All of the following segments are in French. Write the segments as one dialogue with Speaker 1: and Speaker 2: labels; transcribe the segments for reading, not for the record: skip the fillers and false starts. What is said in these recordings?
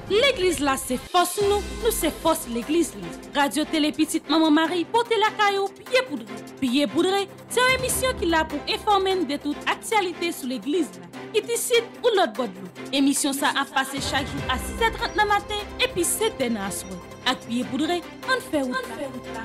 Speaker 1: L'église là, c'est force nous c'est force l'église là. Radio Télé Petite Maman Marie, portez la caillou, pied poudré. Pied poudré, c'est une émission qui là pour informer de toute actualité sur l'église là. Qui ici ou l'autre bord de l'eau. Émission ça a passé chaque jour à 6h30 le matin et puis 7h à soir. Avec pied poudré, on fait route là.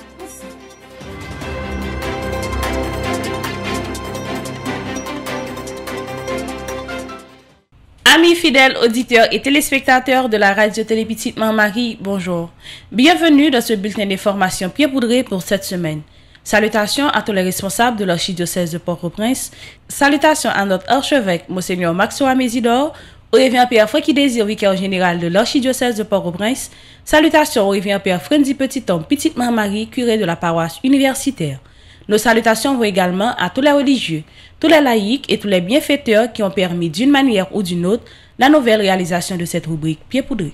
Speaker 1: Amis fidèles auditeurs et téléspectateurs de la radio Télé Petite Maman Marie, bonjour. Bienvenue dans ce bulletin d'information pied poudré pour cette semaine. Salutations à tous les responsables de l'archidiocèse de Port-au-Prince. Salutations à notre archevêque, Monseigneur Maxo Amézidore, au révérend Père Fouki Désir, vicaire général de l'archidiocèse de Port-au-Prince. Salutations au révérend Père Frenzy Petit-Homme, Petite Maman Marie, curé de la paroisse universitaire. Nos salutations vont également à tous les religieux, tous les laïcs et tous les bienfaiteurs qui ont permis d'une manière ou d'une autre la nouvelle réalisation de cette rubrique pied poudré.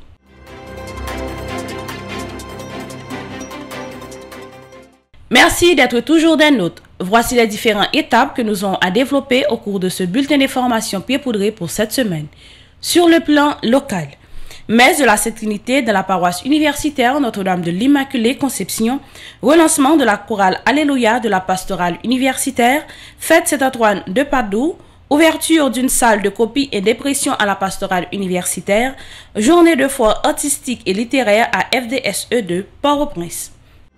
Speaker 1: Merci d'être toujours des nôtres. Voici les différentes étapes que nous avons à développer au cours de ce bulletin d'information pied poudré pour cette semaine. Sur le plan local, messe de la Sainte Trinité dans la paroisse universitaire Notre-Dame de l'Immaculée Conception, relancement de la chorale Alléluia de la pastorale universitaire, fête Saint-Antoine de Padoue, ouverture d'une salle de copie et d'impression à la pastorale universitaire, journée de foire artistique et littéraire à FDSE2 Port-au-Prince.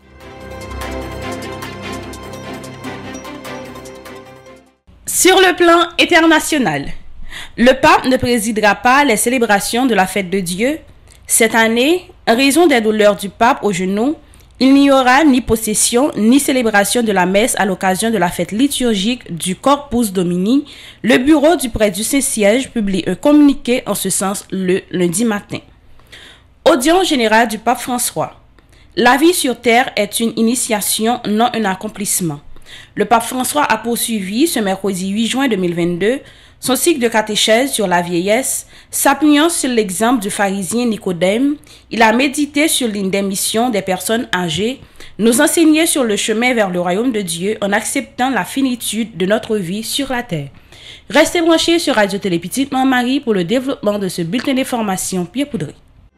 Speaker 1: Sur le plan international, le pape ne présidera pas les célébrations de la fête de Dieu. Cette année, en raison des douleurs du pape au genou, il n'y aura ni possession ni célébration de la messe à l'occasion de la fête liturgique du Corpus Domini. Le bureau du prêtre du Saint-Siège publie un communiqué en ce sens le lundi matin. Audience générale du pape François. La vie sur terre est une initiation, non un accomplissement. Le pape François a poursuivi ce mercredi 8 juin 2022 son cycle de catéchèse sur la vieillesse, s'appuyant sur l'exemple du pharisien Nicodème. Il a médité sur l'une des missions des personnes âgées, nous enseigner sur le chemin vers le royaume de Dieu en acceptant la finitude de notre vie sur la terre. Restez branchés sur Radio Télé Petite Maman Marie pour le développement de ce bulletin d'information pied poudré.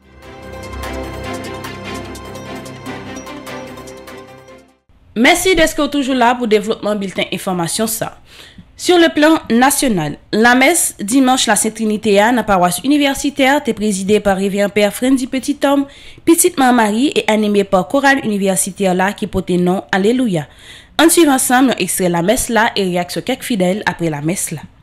Speaker 1: Merci d'être toujours là pour le développement bulletin information ça. Sur le plan national, la messe dimanche la Sainte Trinité dans la paroisse universitaire est présidée par révérend Père Frenzy Petit-Homme, Petite Maman Marie et animée par chorale universitaire là qui porte nom Alléluia. On suit ensemble un extrait la messe là et réaction quelques fidèles après la messe là.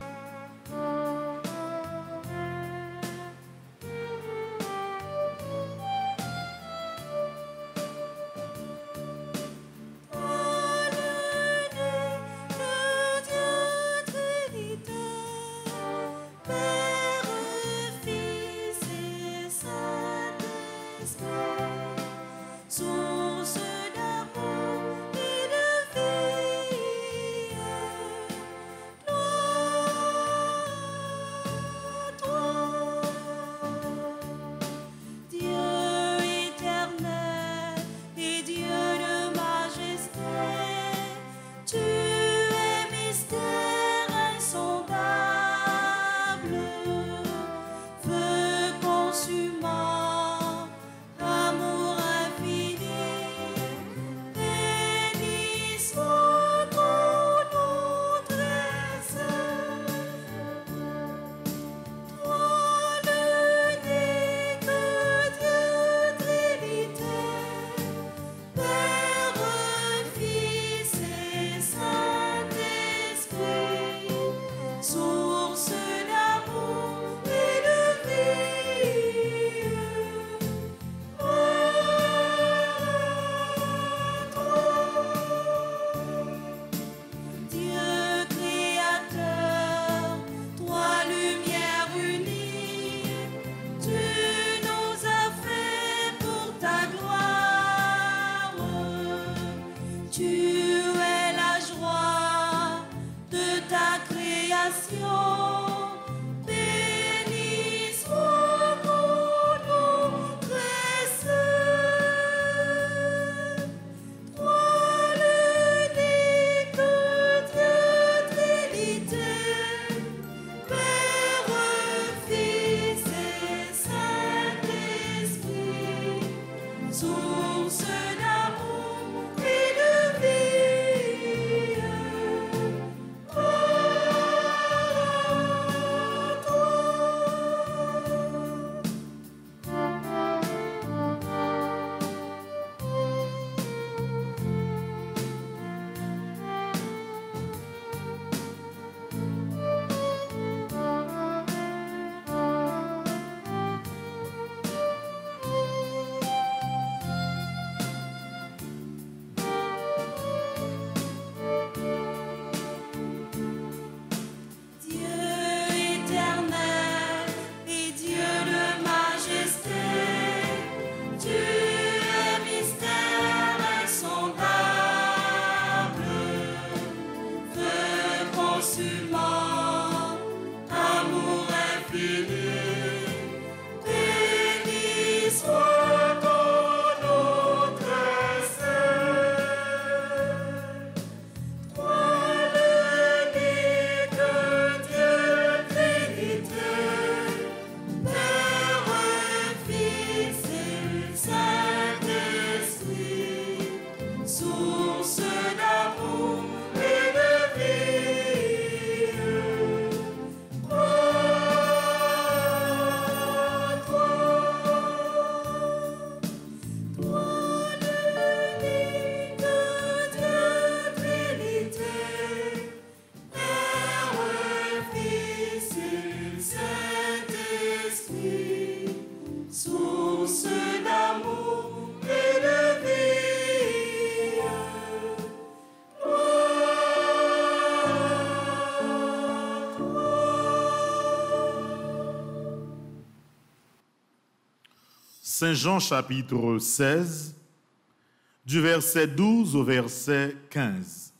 Speaker 2: Saint Jean chapitre 16, du verset 12 au verset 15.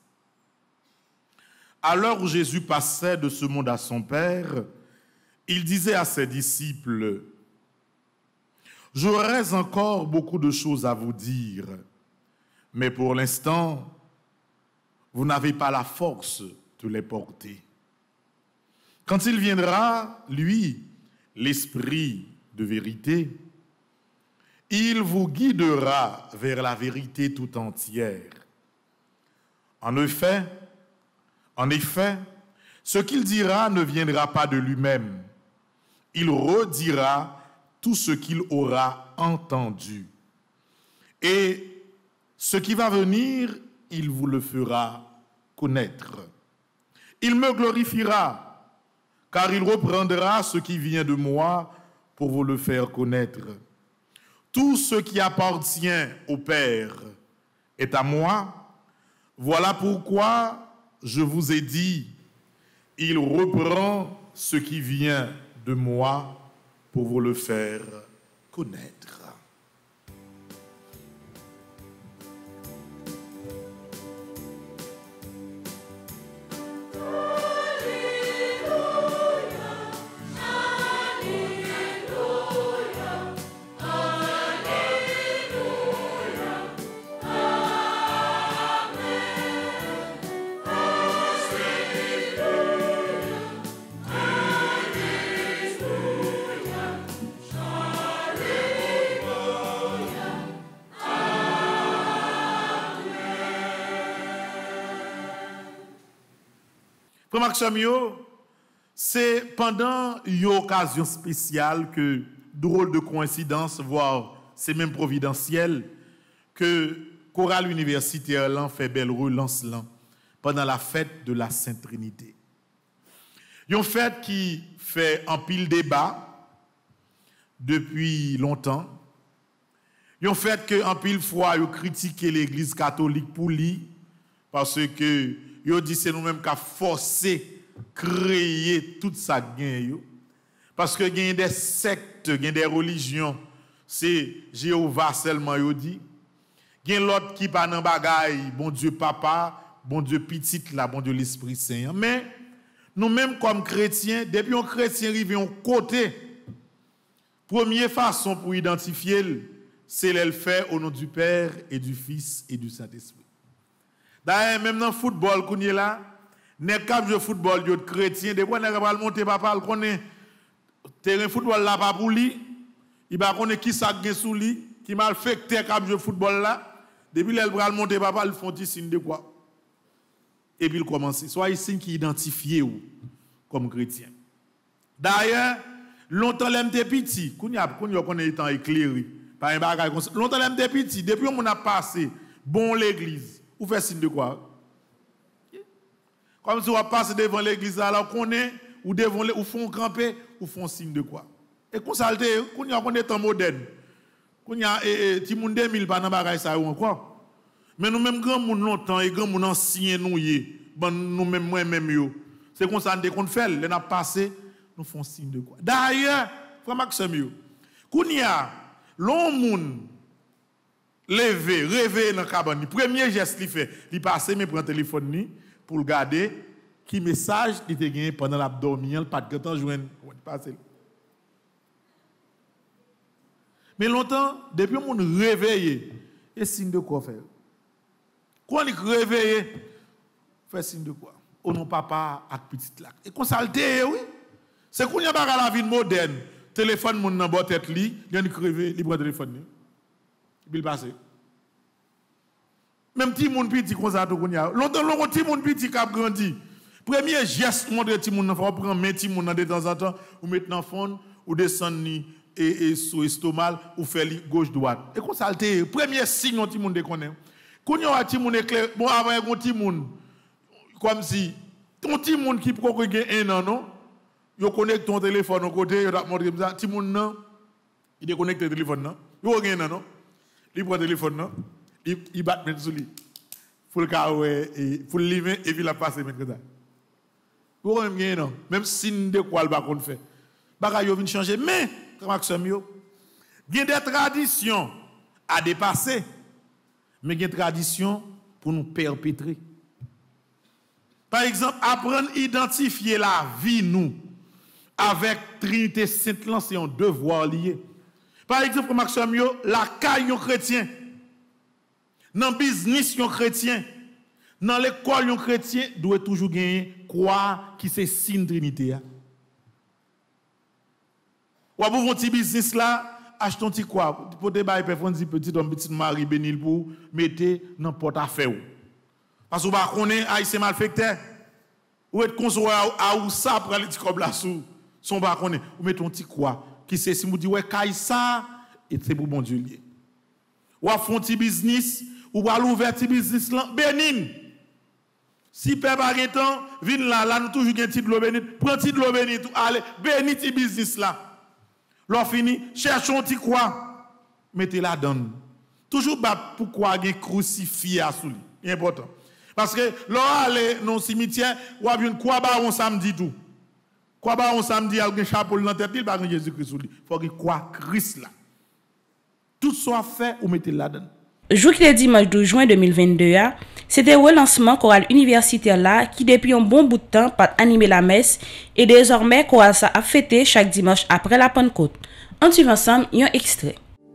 Speaker 2: À l'heure où Jésus passait de ce monde à son Père, il disait à ses disciples, « J'aurais encore beaucoup de choses à vous dire, mais pour l'instant, vous n'avez pas la force de les porter. Quand il viendra, lui, l'Esprit de vérité, il vous guidera vers la vérité tout entière. En effet, ce qu'il dira ne viendra pas de lui-même. Il redira tout ce qu'il aura entendu. Et ce qui va venir, il vous le fera connaître. Il me glorifiera, car il reprendra ce qui vient de moi pour vous le faire connaître. Tout ce qui appartient au Père est à moi. Voilà pourquoi je vous ai dit, il reprend ce qui vient de moi pour vous le faire connaître. Frère Maxime, c'est pendant une occasion spéciale que, drôle de coïncidence, voire c'est même providentiel, que chorale universitaire l'an fait belle relance l'an pendant la fête de la Sainte Trinité. Une fête qui fait un pile débat depuis longtemps. Une fête que en pile fois yo critiqué l'Église catholique pour lui parce que yo dit c'est nous-mêmes qui a forcé créer toute sa gain parce que il y a des sectes, il y a des religions, c'est Jéhovah seulement yo dit. Il y a l'autre qui pas dans bagaille, bon Dieu papa, bon Dieu petit là, bon Dieu l'Esprit Saint. Mais nous-mêmes comme chrétiens, depuis un chrétien arrive en côté, première façon pour identifier, c'est le faire au nom du Père et du Fils et du Saint-Esprit. D'ailleurs, même dans le football, qu'on est là, n'est cap de football de chrétien, des fois, on va monter papa, on connaît terrain football là pas pour lui, il va connaître qui ça gagne sous lui, qui mal fait cap de football là, depuis il va monter papa, ils font un signe de quoi. Et puis il commence. Soit signe qui identifie ou comme chrétien. D'ailleurs, longtemps l'aime des petits, qu'on y a étant éclairé par un bagage comme ça. Longtemps l'aime des petits, depuis on a passé bon l'église. Ou fait signe de quoi? Comme si on passe devant l'église alors qu'on est, ou devant ou font camper, ou font signe de quoi? Et qu'on salte, qu'on y a qu'on est temps moderne. Qu'on y a ti moun 2000 pas dans bagage ça ou encore. Mais nous même grand moun longtemps et grand moun ancien nous bon nous même moi même yo. C'est comme ça qu'on fait, les n'a passé, nous font signe de quoi? D'ailleurs, frère Maxime yo, qu'on y a long moun lever, rêver dans la cabane. Le premier geste qu'il fait, il passe, mais prend le téléphone ni pour regarder qui message il était gagné pendant l'abdomen, pas de temps joindre. Mais longtemps, depuis qu'on réveillé, et signe de quoi faire? Quand on réveillé, fait signe de quoi? Au nom papa avec petite lac. Et qu'on salte, oui. C'est qu'on y a pas la vie moderne. Téléphone mon dans tête li, il y a crevé, il prend téléphone ni. Il passe. Même petit monde petit comme ça tout konya. Longtemps petit monde petit qui a grandi. Premier geste montre petit monde faut prendre main petit monde de temps en temps ou mettre dans fond ou descendre ni et sous estomac ou faire gauche droite. Et comme ça le premier signe petit monde connaît. Konya petit monde éclair bon avant un petit monde comme si ton petit monde qui peut gagner un an non. Yo connecte ton téléphone au côté, yo montre comme ça petit monde non. Il déconnecte le téléphone non. Yo gagner non. Il prend le téléphone, non? Il bat même sur lui. Faut le carrer et faut le livrer et puis la passer même comme ça. Vous même bien non? Même signe de quoi le bas qu'on fait. Bagaille vient changer mais Maxime yo Il y a des traditions à dépasser, mais il y a des traditions pour nous perpétrer. Par exemple, apprendre à identifier la vie, nous, avec Trinité Sainte, c'est un devoir lié. Par exemple, Maxime, la caille chrétien, dans le business chrétien, dans l'école chrétien, doit toujours gagner quoi qui c'est signe Trinité. Ou pour votre petit business là, achetez un petit quoi, pour te bailler petit homme, petit mari bénil pour mettre dans porte-affaire. Parce que vous connaissez haïtien malfecteur. Ou être consolé à ou ça pour aller comme là sous son balcon. Ou mettez un petit quoi qui c'est si vous dites ouais caille ça et c'est pour bon Dieu lié. Ou à font petit business ou à l'ouvert petit business là bénin. Si père pas temps, vinn là nous toujours un petit de l'eau bénite, prends petit de l'eau bénite allez béni petit business là. L'on fini, cherchons un petit quoi, mettez la donne. Toujours pourquoi il crucifié à sous lui. C'est important. Parce que l'on allait dans le cimetière, ou a une quoi ba on samedi tout. Quoi ba on samedi, il y a un chapeau dans la tête, il va Jésus-Christ sous lui. Il faut qu'il croit Christ là. Tout soit fait, ou mettez la donne.
Speaker 1: Jour qui est dimanche 12 juin 2022, c'était le lancement chorale universitaire là qui depuis un bon bout de temps pas animé la messe et désormais chorale ça a fêté chaque dimanche après la Pentecôte. On suit ensemble un extrait.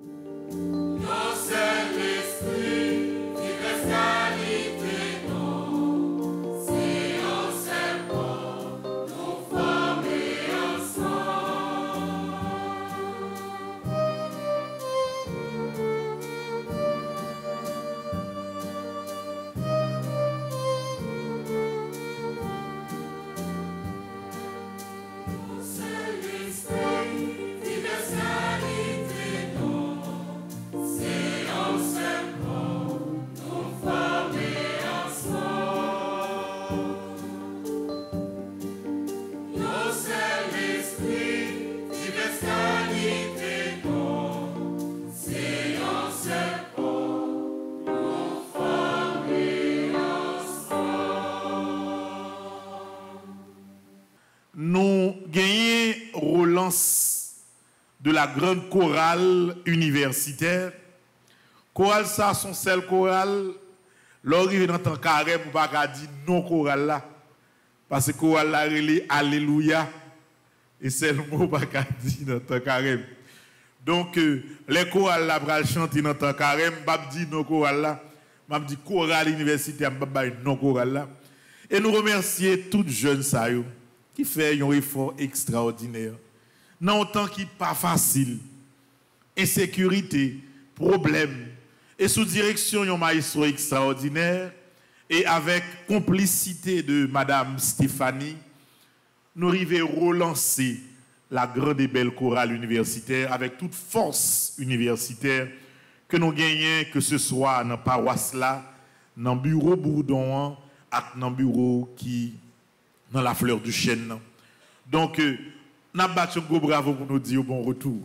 Speaker 2: Nous gagnons relance de la grande chorale universitaire. Chorale ça son seul chorale. L'arrivée dans ton carré pour pas dire non chorale là. Parce que chorale là relé alléluia et c'est le mot pas dire dans ton carré. Donc les chorales là pral chanter dans ton carré, m'pa dire non chorale là, m'a dit chorale universitaire, m'pa non chorale là. Et nous remercier toutes jeunes ça yo qui fait un effort extraordinaire. Dans un temps qui n'est pas facile, insécurité, problème, et sous direction d'un maestro extraordinaire, et avec complicité de Madame Stéphanie, nous arrivons à relancer la grande et belle chorale universitaire avec toute force universitaire que nous gagnons, que ce soit dans la paroisse là, dans le bureau Bourdon, et dans le bureau qui dans la fleur du chêne. Donc, nous avons battu un gros bravo pour nous dire bon retour.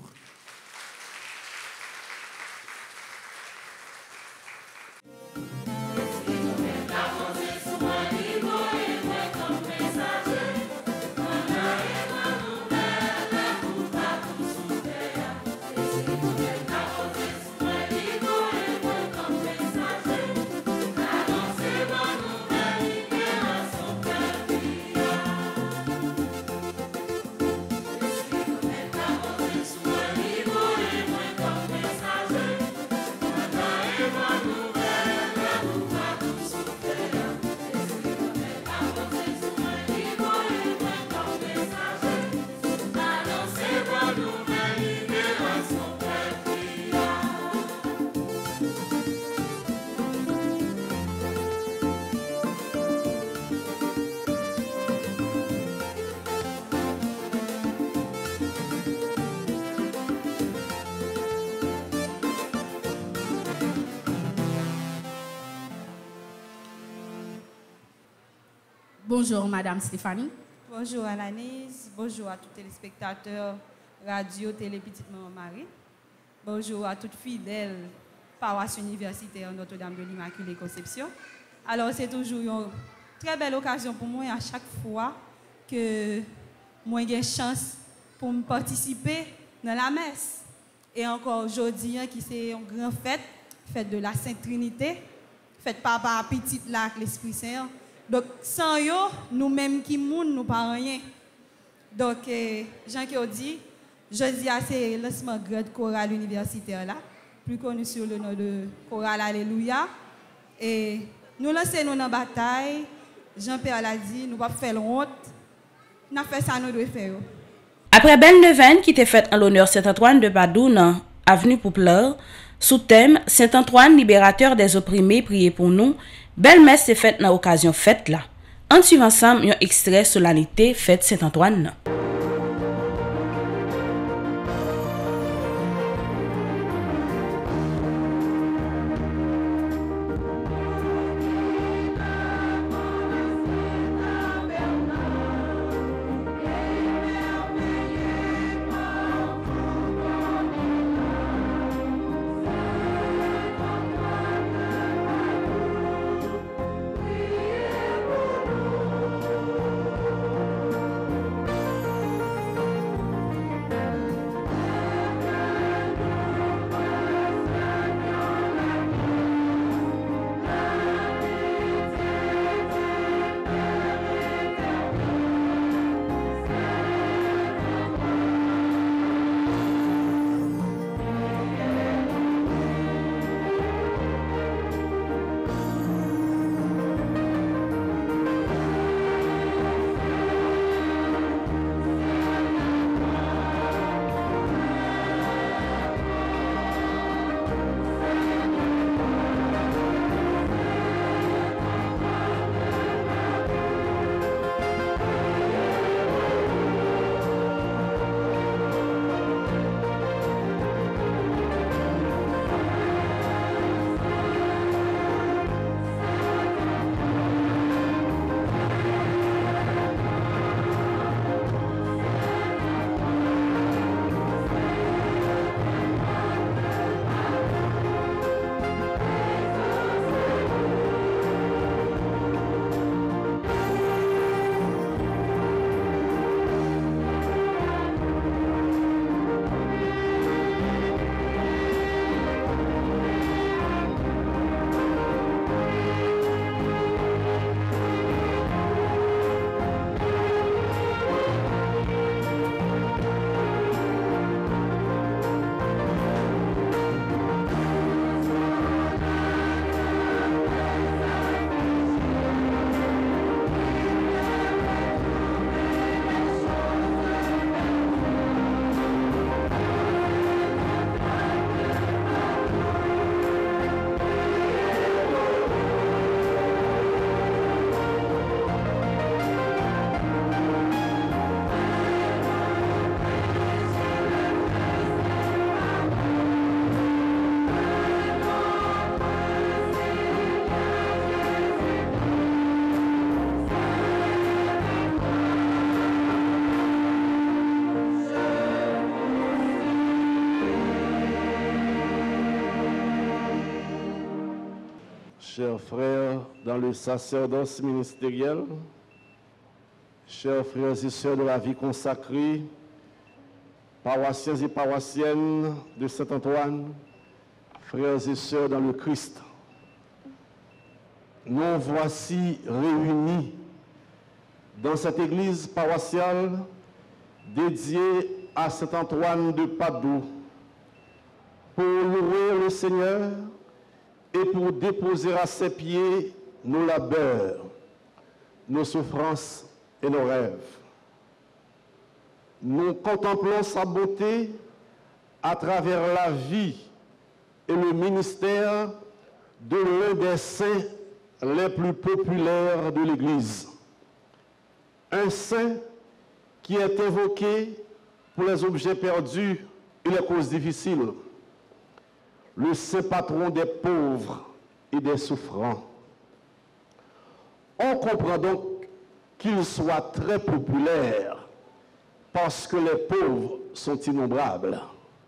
Speaker 3: Bonjour Madame Stéphanie.
Speaker 4: Bonjour Alanis, bonjour à tous les téléspectateurs radio, télé, Petite Maman Marie. Bonjour à toutes fidèles paroisse universitaire Notre-Dame de l'Immaculée Conception. Alors c'est toujours une très belle occasion pour moi à chaque fois que moi j'ai chance pour me participer dans la messe. Et encore aujourd'hui, qui c'est une grande fête, fête de la Sainte Trinité, fête papa petite là avec l'Esprit Saint. Donc sans eux, nous-mêmes qui moun, nous pas rien. Donc Jean qui a dit, je dis à c'est le lancement grade chorale universitaire là, plus connu sur le nom de chorale Alléluia. Et nous lançons dans la bataille. Jean-Pierre l'a dit, nous ne pouvons pas faire honte. Nous fait ça, nous devons faire.
Speaker 1: Après belle neuvaine qui était faite en l'honneur Saint-Antoine de Padoue dans avenue Poupleur, sous thème Saint-Antoine, libérateur des opprimés, priez pour nous, belle messe est faite dans l'occasion fête là. En suivant ensemble un extrait solennité fête Saint-Antoine.
Speaker 5: Chers frères dans le sacerdoce ministériel, chers frères et sœurs de la vie consacrée, paroissiens et paroissiennes de Saint-Antoine, frères et sœurs dans le Christ, nous voici réunis dans cette église paroissiale dédiée à Saint-Antoine de Padoue pour louer le Seigneur et pour déposer à ses pieds nos labeurs, nos souffrances et nos rêves. Nous contemplons sa beauté à travers la vie et le ministère de l'un des saints les plus populaires de l'Église. Un saint qui est invoqué pour les objets perdus et les causes difficiles. Le saint patron des pauvres et des souffrants. On comprend donc qu'il soit très populaire parce que les pauvres sont innombrables.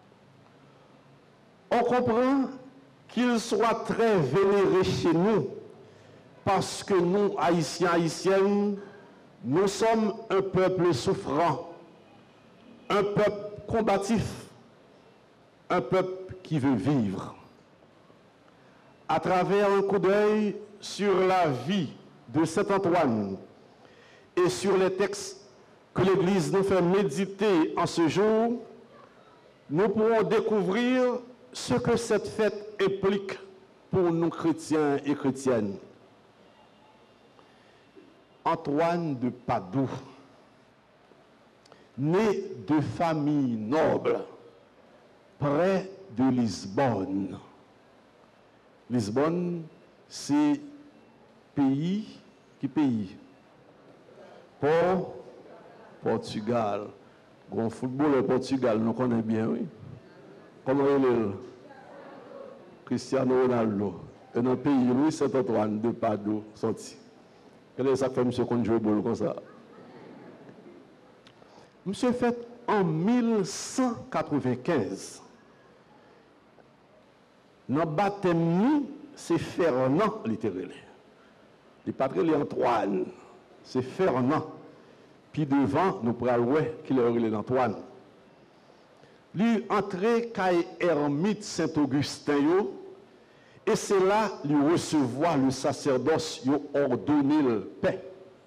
Speaker 5: On comprend qu'il soit très vénéré chez nous parce que nous, Haïtiens, Haïtiennes, nous sommes un peuple souffrant, un peuple combatif, un peuple qui veut vivre. À travers un coup d'œil sur la vie de Saint Antoine et sur les textes que l'Église nous fait méditer en ce jour, nous pourrons découvrir ce que cette fête implique pour nous chrétiens et chrétiennes. Antoine de Padoue, né de famille noble, près de Lisbonne. Lisbonne, c'est pays, qui pays? Portugal. Grand football au Portugal, nous connaissons bien, oui. Comment il est? Cristiano Ronaldo. Et dans le pays, Louis Saint-Antoine de Padoue, sorti. Quel est ça que fait monsieur qu'on joue au bol comme ça? Monsieur fait en 1195. Dans le baptême, c'est Fernand, littéralement. Le patron est Antoine, c'est Fernand. Puis devant, nous pourrons voir qu'il est Antoine. Lui entré caille ermite Saint-Augustin, et c'est là lui recevoir le sacerdoce, lui ordonner le paix.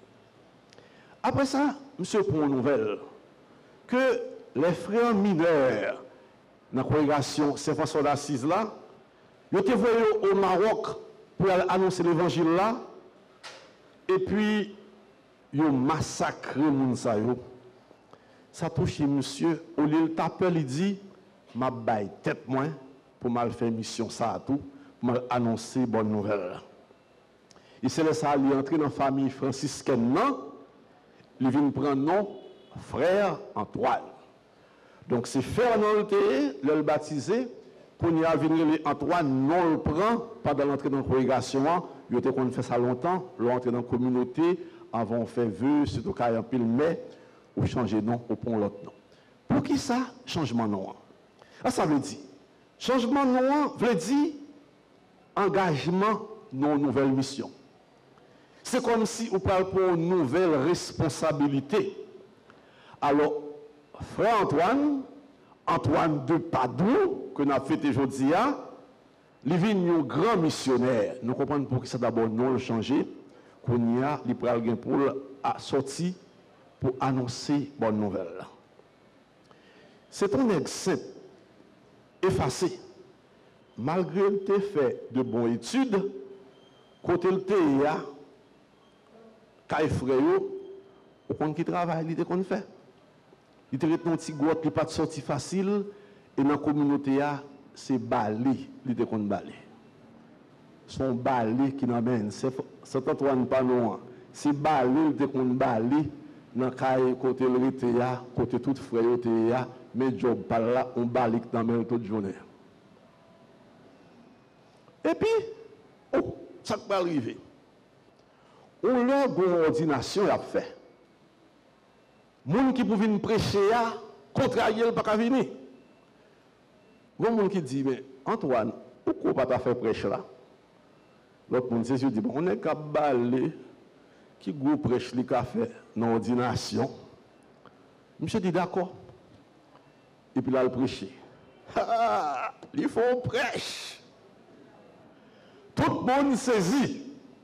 Speaker 5: Après ça, monsieur prend une nouvelle que les frères mineurs dans la congrégation Saint-François d'Assise là, ils étaient voyés au Maroc pour annoncer l'évangile là, et puis ils ont massacré les gens. Ça touche monsieur, au lieu de taper, il dit, ma baille tête moins pour mal faire mission ça à tout, pour mal annoncer bonne nouvelle. Il s'est laissé aller entrer dans la famille franciscaine, non? Il vient prendre nom frère Antoine. Donc c'est Fernand le baptisé, pour y venir Antoine, non le prend pendant l'entrée dans la congrégation. Il était qu'on fait ça longtemps, l'entrée dans la communauté, avant on fait vœu, surtout quand il y a un pile mais, ou changer nom, ou prendre l'autre nom. Pour qui ça, changement de nom? Ça veut dire, changement de nom veut dire engagement dans une nouvelle mission. C'est comme si on parle pour une nouvelle responsabilité. Alors, frère Antoine, Antoine de Padoue, que nous avons fait aujourd'hui, il est un grand missionnaire. Nous comprenons pour qui ça d'abord non le changer, qu'on y a, il prend le pour sortir pour annoncer bonne nouvelle. C'est un exemple effacé. Malgré le fait de bonnes études, côté le TIA, quand frère, au compte qui travaille, il qu'on fait. Il te retient un petit goutte qui n'est pas sorti facile, et dans la communauté, c'est balé, il te qu'on balé. Son balé qui n'amène, c'est Antoine Panon, c'est balé, il te qu'on balé, dans le côté le TIA, côté tout frère, TIA, mais job par là, on balé qui n'amène toute journée. Et puis, oh, ça peut arriver. On leur une ordination a fait. Les gens qui pouvaient prêcher, contrarier le pas venir. Il y a des gens qui disent, mais Antoine, pourquoi pas faire prêche là? L'autre monde dit, bon, on est capable qui go prêche le café dans l'ordination. Monsieur dit d'accord. Et puis là, il prêche. Il faut prêche. Tout le monde saisit.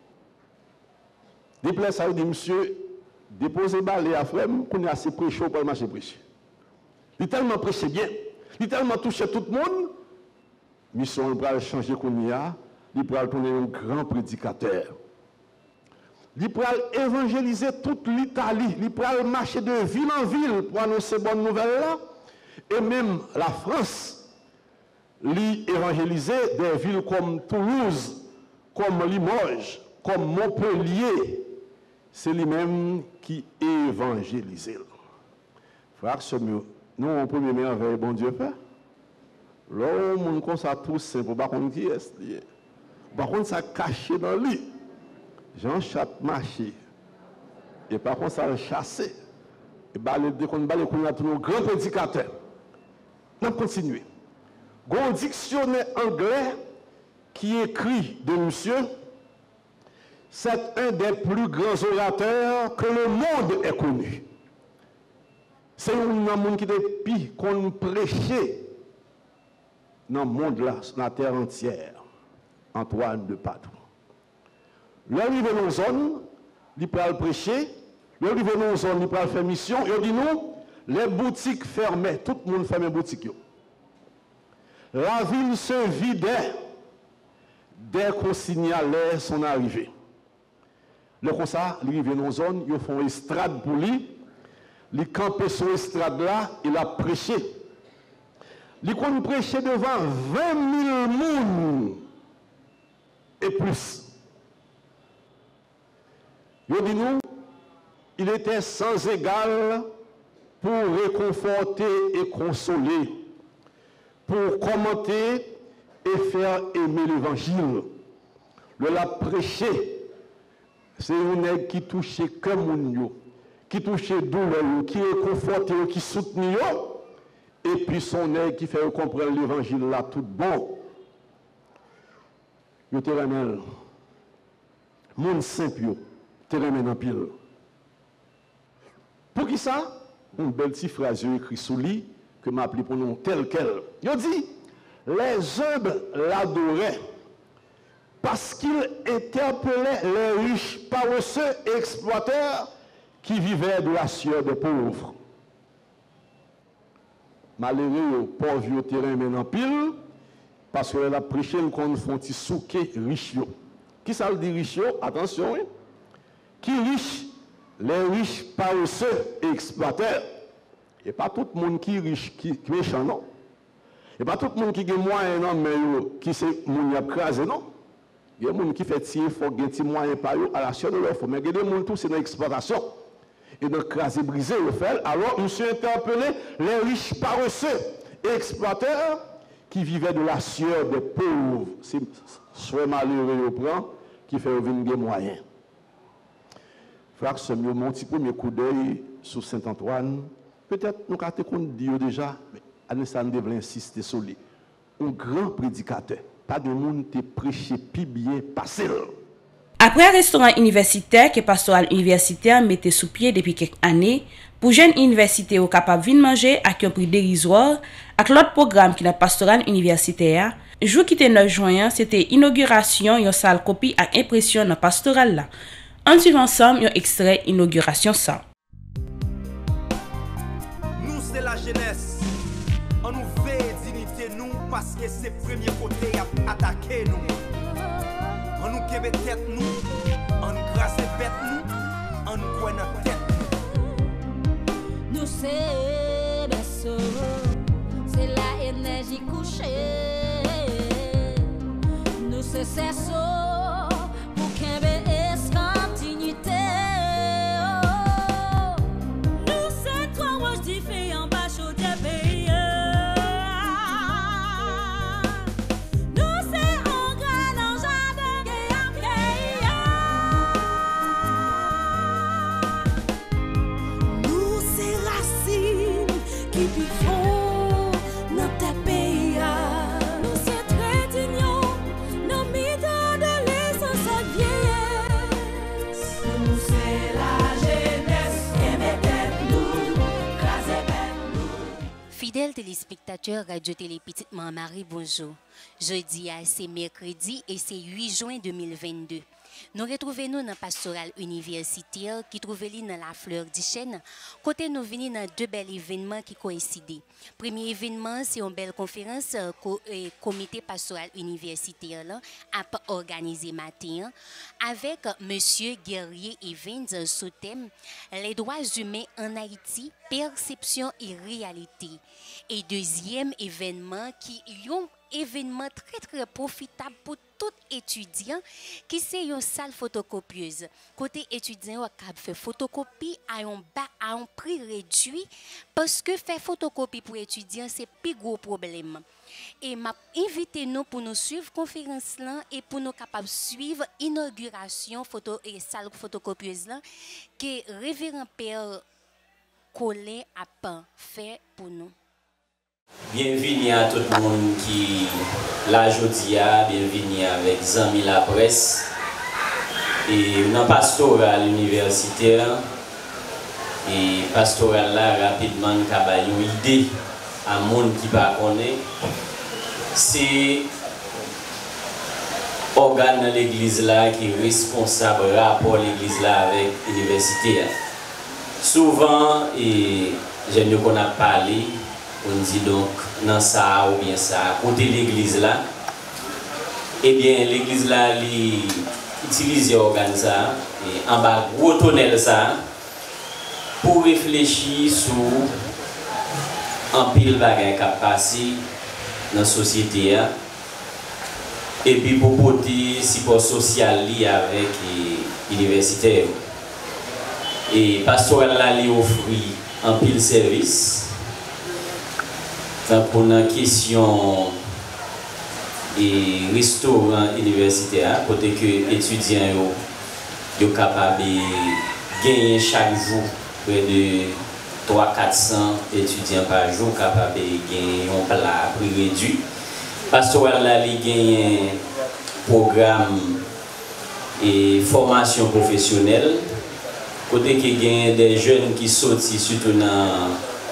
Speaker 5: Déplace ça, dit monsieur, déposez balai à frère, qu'on est assez prêché pour le marché prêcher. Il tellement prêché bien, il tellement touché tout le monde, mission il va changer qu'on y a, il va tourner un grand prédicateur. Il va évangéliser toute l'Italie, il va marcher de ville en ville pour annoncer bonne nouvelle là, et même la France, il évangéliser des villes comme Toulouse, comme Limoges, comme Montpellier. C'est lui-même qui évangélise. Frère, nous, en premier merveille, bon Dieu fait. Là, on comme ça tout simple, par contre, qui est par contre, ça caché dans lui. Jean-Chat marché. Et par contre, ça chassé. Et dès qu'on a tout un grand prédicateur. On continue. Il y a un dictionnaire anglais qui écrit de monsieur. C'est un des plus grands orateurs que le monde ait connu. C'est un homme qui depuis qu'on prêchait dans le monde, dans la terre entière. Antoine de Padoue. L'arrivée dans une zone, il peut prêcher. L'arrivée dans une zone, il peut faire mission. Il dit nous, les boutiques fermées, tout le monde ferme les boutiques. La ville se vidait dès qu'on signalait son arrivée. Le comme ça, il arrive dans une zone, ils font une estrade pour lui. Il campait sur l'estrade là, il a prêché. Il a prêché devant 20 000 personnes et plus. Il dit nous, il était sans égal pour réconforter et consoler, pour commenter et faire aimer l'évangile. Le l'a prêché, c'est un nègre qui touchait comme un qui touchait douleur, qui réconfortait, qui soutenait, et puis son nègre qui fait comprendre l'évangile là tout bon. Yo te remel, moun simple yo, te remel en pile. Pour qui ça? Une belle petite phrase écrite sous lui que m'a appelé pour nous tel quel. Il dit, les humbles l'adoraient parce qu'il interpellait les riches paresseux et exploiteurs qui vivaient de la sueur des pauvres. Malheureux, pauvres terrain maintenant pile, parce qu'elle a prêché qu'on font souquer riches. Qui ça le dit riches? Attention, hein? Qui riche? Les riches paresseux et exploiteurs. Et pas tout le monde qui est riche, qui est méchant, non. Et pas tout le monde qui a moyen, non, mais qui c'est moun yap krasé, non. Il y a des gens qui fait tirer, il faut gagner moyen par eux à la sueur de leur faut. Mais il y a des gens qui sont dans l'exploitation. Et dans craser, briser, le fait. Alors, nous sommes interpellés les riches paresseux et exploiteurs qui vivaient de la sueur des pauvres. C'est soit malheureux au prend qui fait venir des moyens. Frère, c'est mon petit premier coup d'œil sur Saint-Antoine. Peut-être nous avons dit déjà, mais Anne devrait insister sur lui. Un grand prédicateur. Pas de monde qui prêché plus bien passé.
Speaker 1: Après un restaurant universitaire que pastoral universitaire mettait sous pied depuis quelques années, pour jeunes universités au capable de manger avec un prix dérisoire, avec l'autre programme qui est pastoral universitaire, jour qui était 9 juin, c'était inauguration d'une salle copie à impression dans pastoral là. En suivant ensemble, un extrait inauguration ça.
Speaker 6: Nous c'est la jeunesse. On nous veut dignité nous parce que c'est le premier côté à attaquer nous. On nous kebe tête nous, on nous grasse bête nous, on nous coin dans tête nous.
Speaker 7: Nous c'est berceau, c'est la énergie couchée. Nous c'est cerceau pour kebe escantinité. Nous c'est trois roches différents bas chaud de pays.
Speaker 8: Fidèles téléspectateurs Radio-Télé Petite Marie, bonjour. Jeudi, c'est mercredi et c'est 8 juin 2022. Nous retrouvons dans la pastorale universitaire qui trouve dans la fleur du chêne. Côté nous venons dans deux bels événements qui coïncident. Premier événement, c'est une belle conférence que comité pastoral universitaire là, a organisé matin avec monsieur Guerrier Evans sous thème les droits humains en Haïti, perception et réalité. Et deuxième événement qui est un événement très profitable pour tout étudiant qui c'est une salle photocopieuse. Côté étudiant, on peut faire photocopie à un prix réduit parce que faire photocopie pour étudiants, c'est plus gros problème. Et m'a invité nous pour nous suivre conférence là et pour nous capable suivre inauguration photo et salle photocopieuse là que révérend père Colin a fait pour nous.
Speaker 9: Bienvenue à tout le monde qui l'a aujourd'hui, bienvenue avec Zami la presse et dans pastoral universitaire et pastoral là rapidement une idée à monde qui pas connaît c'est organe dans l'église là qui est responsable rapport l'église là avec l'université. Souvent, et j'aime qu'on a parlé, on dit donc dans ça ou bien ça, côté l'église là, eh bien l'église là, utilise l'organe ça, et en bas gros tonnel ça, pour réfléchir sur un pile bagage qui a passé dans la société et puis pour porter support social lié avec l'université. Et pastoral là lui offre un pile service. Pour une question et restaurant universitaire, côté que les étudiants sont capables de gagner chaque jour près de 300-400 étudiants par jour, capables de gagner un plat prix réduit. Pastoral là, il gagne un programme et formation professionnelle. Côté qui gagne des jeunes qui sortent surtout dans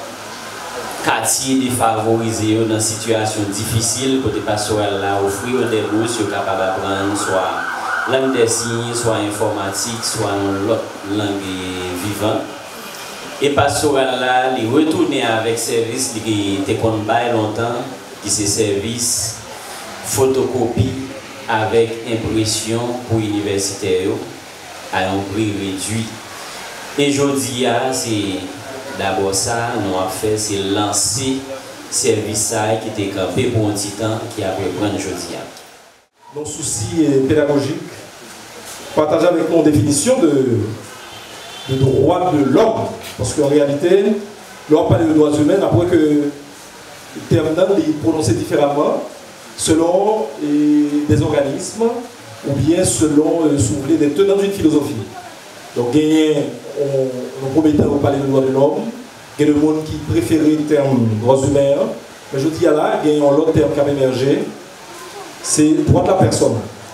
Speaker 9: quartier défavorisé, dans une situation difficile, côté pastoral là, offrir des bourses, sont capables d'apprendre soit langue des signes, soit informatique, soit l'autre langue vivante. Et pastoral là, il retourne avec service qui était qu'on bail longtemps, qui c'est service photocopie avec impression pour universitaires à un prix réduit. Et aujourd'hui, c'est d'abord ça, nous avons fait, c'est lancer service qui était campé pour un petit temps qui a pris prendre aujourd'hui.
Speaker 10: Nos soucis pédagogiques, partager avec nous une définition de droit de l'homme. Parce qu'en réalité, l'homme parle de droits humains, après que le terme est prononcé différemment selon des organismes ou bien selon des tenants d'une philosophie. Donc, on premier temps, on parle de droits de l'homme, il y a des gens qui préfèrent le terme droits humains, mais je dis à là, il y a un autre terme qui a émergé, c'est droit de la personne.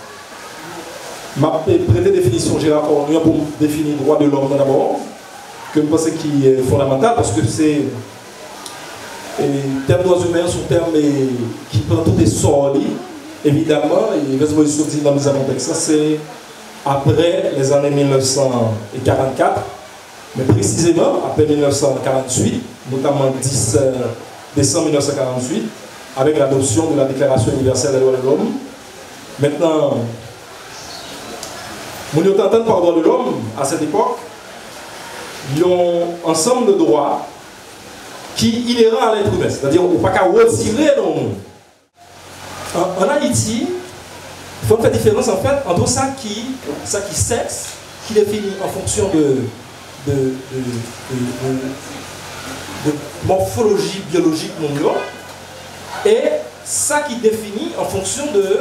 Speaker 10: Ma prêté définition, j'ai rappelé pour définir droit de l'homme d'abord, que je pense qui est fondamental parce que c'est. Le terme droits humains sont termes qui prend tous les sorts, évidemment, et les dispositions dans le contexte, ça c'est après les années 1944, mais précisément après 1948, notamment 10 décembre 1948, avec l'adoption de la Déclaration universelle des droits de l'homme. Maintenant, nous entendons par droits de l'homme, à cette époque, il y a un ensemble de droits qui inhérents à l'être humain, c'est-à-dire qu'on ne peut pas retirer dans le monde. En Haïti, il faut faire différence en fait entre ça qui sexe, qui définit en fonction de morphologie biologique mondiale, et ça qui définit en fonction de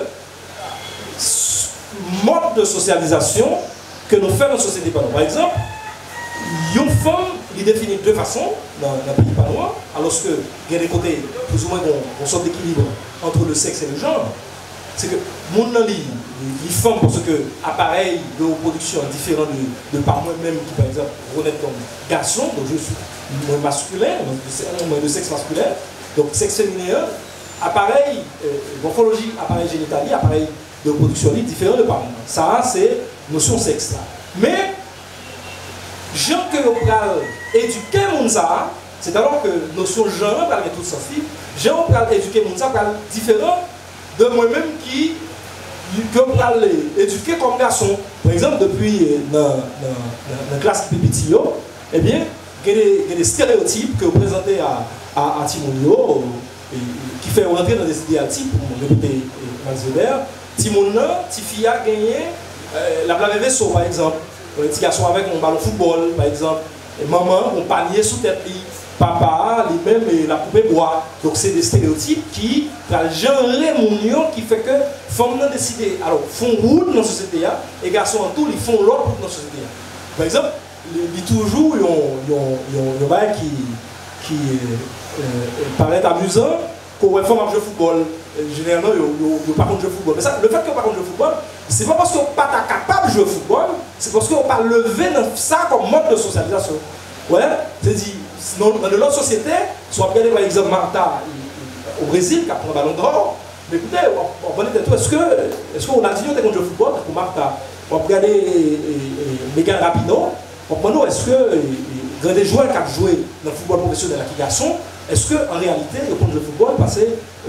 Speaker 10: mode de socialisation que nous faisons dans la société panois. Par exemple, une femme est définie de deux façons dans le pays panois, alors qu'il y a des côtés plus ou moins une sorte d'équilibre entre le sexe et le genre. C'est que mon les femmes, parce que appareil de reproduction différent de par moi-même qui par exemple renaît comme garçon, donc je suis moins masculin, donc de sexe masculin, donc sexe féminin, appareil morphologie, appareil génital, appareil de reproduction différent de par moi. Ça c'est notion sexe là. Mais gens que l'on va éduquer mon ça, c'est alors que notion genre va tout ça, gens va éduquer mon ça différent de moi-même qui on va éduquer comme garçon. Par exemple, depuis dans la classe Pépitio, eh bien, il y a des stéréotypes que vous présentez à Timonio, qui fait rentrer dans des stéréotypes, pour mon répéter Max Weber. Timono, Tifia a gagné la blâme vaisseau, par exemple. Un petit garçon avec un ballon football, par exemple. Et maman, un panier sous tête. Papa, lui-même, la poupée bois. Donc, c'est des stéréotypes qui, dans le genre réunion, qui fait que les femmes ont décidé, alors, font route dans la société, et les garçons en tout, ils font l'autre route dans la société. Par exemple, il y a toujours un bail qui paraît amusant, qu'on fait un jeu de football. Généralement, il n'y a pas de jeu de football. Mais ça, le fait qu'il n'y a pas de jeu de football, c'est pas parce qu'on n'est pas capable de jouer au football, c'est parce qu'on pas levé ça comme mode de socialisation. Ouais, c'est-à-dire, dans l'autre société, soit regardez par exemple Martha au Brésil, qui a pris un ballon d'or, Mais écoutez, est-ce qu'on a dit qu'on joue au football, on va regarder Megan Rapino, est-ce que des joueurs qui ont joué dans le football professionnel à qui garçon, est-ce qu'en réalité, le point de football passé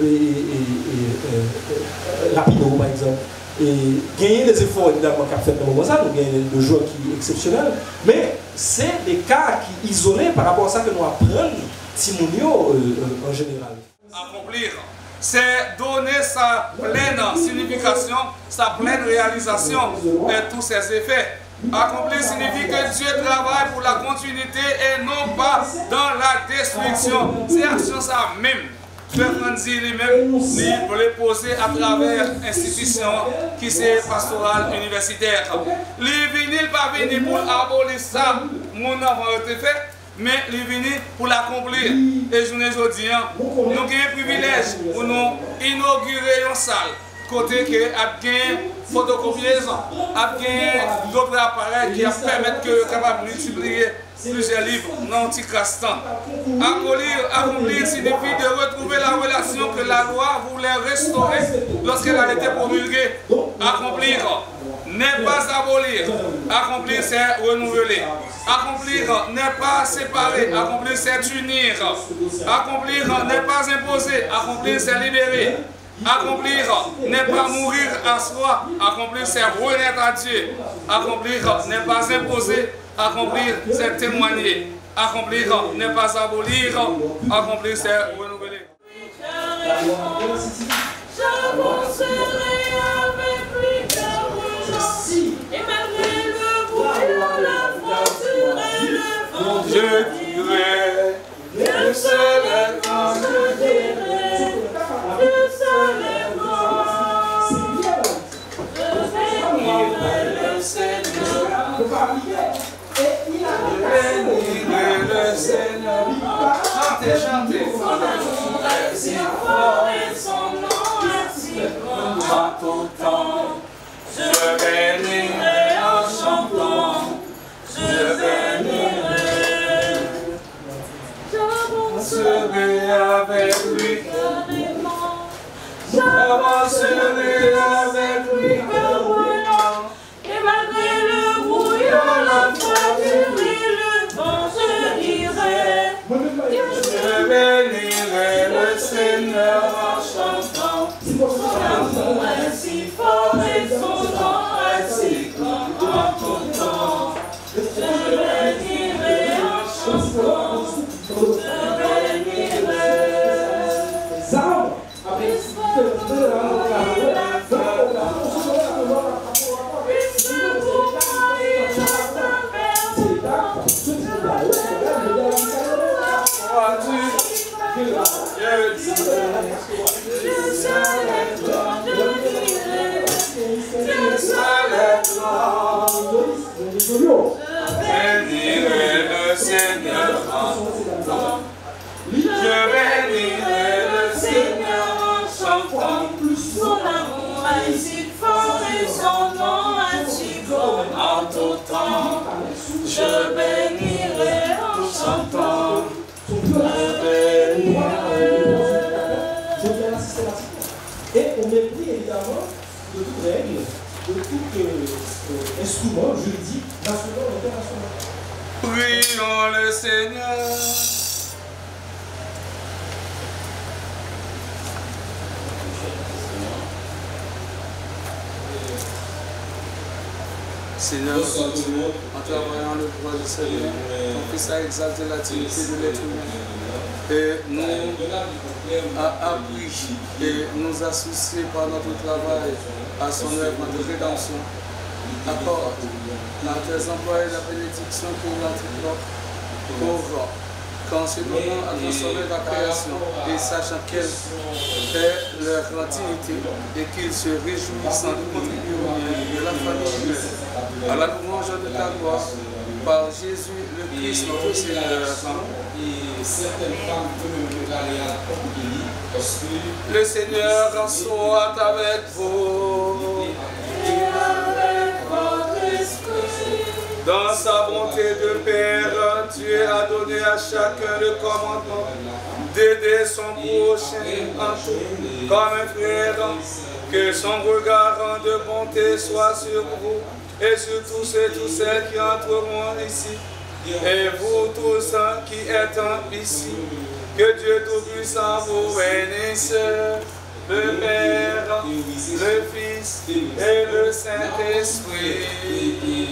Speaker 10: Rapino par exemple, et gagner des efforts évidemment qu'a fait dans le moment ça, nous gagner des joueurs qui sont exceptionnels, mais c'est des cas qui isolés par rapport à ça que nous apprenons Timonio en général.
Speaker 11: Accomplir, c'est donner sa pleine signification, sa pleine réalisation et tous ses effets. Accomplir signifie que Dieu travaille pour la continuité et non pas dans la destruction. C'est action ça même. Ferrandi lui-même, il veut les poser à travers l'institution qui c'est pastorale universitaire. Les vinyles pas venir pour abolir ça, mon enfant a été fait, mais les vinyles pour l'accomplir. Et je aujourd'hui, nous avons un privilège pour nous inaugurer une salle. Côté que a gagné photocopieuse, a gagné d'autres appareils qui permettent que capable multiplier plusieurs livres dans un petit castan. Accomplir signifie de retrouver la relation que la loi voulait restaurer lorsqu'elle a été promulguée. Accomplir n'est pas abolir. Accomplir c'est renouveler. Accomplir n'est pas séparer. Accomplir c'est unir. Accomplir n'est pas imposer. Accomplir c'est libérer. Accomplir n'est pas mourir à soi, accomplir c'est renaître à Dieu. Accomplir n'est pas imposer, accomplir c'est témoigner. Accomplir n'est pas abolir, accomplir c'est renouveler.
Speaker 7: J'avancerai avec lui vers vous, et malgré le brouillard, la voiture et le vent, je dirai, le soleil quand je dirai.
Speaker 11: Le Seigneur, chantez, chantez. Son amour est si fort et son nom est si grand en tout temps. Je bénirai en chantant, je bénirai. J'avancerai avec lui carrément, j'avancerai avec lui carrément. Et malgré le brouillard, la voiture et le vent, je dirai, je bénirai le Seigneur en chantant. Son amour est si fort et son nom est si grand en tout temps. Je bénirai en chantant, je bénirai. Bénirai le Seigneur en tout temps. Je bénirai le Seigneur en chantant. Son amour est si fort et son nom est si grand en tout temps. Je bénirai en chantant. Je bénirai.
Speaker 10: Et on mépris évidemment de toute règle, de tout instrument juridique national et international.
Speaker 11: Prions le Seigneur. Seigneur, en travaillant le droit du Seigneur, on puisse exalter la dignité de l'être humain. Et nous a appris et nous associer par notre travail à son œuvre de rédemption. Accorde à tes employés la bénédiction pour l'antidote, pauvre, qu'en se donnant à transformer la création et sachant qu'elle est leur dignité et qu'ils se réjouissent de contribuer au bien de la famille humaine, à la louange de ta gloire, par Jésus le Christ notre Seigneur. Le Seigneur soit avec vous. Dans sa bonté de Père, Dieu a donné à chacun le commandement d'aider son prochain en tout, comme un frère, que son regard de bonté soit sur vous et sur tous et toutes celles qui entreront ici, et vous tous qui êtes ici, que Dieu Tout-Puissant vous bénisse, le Père, le Fils et le Saint-Esprit.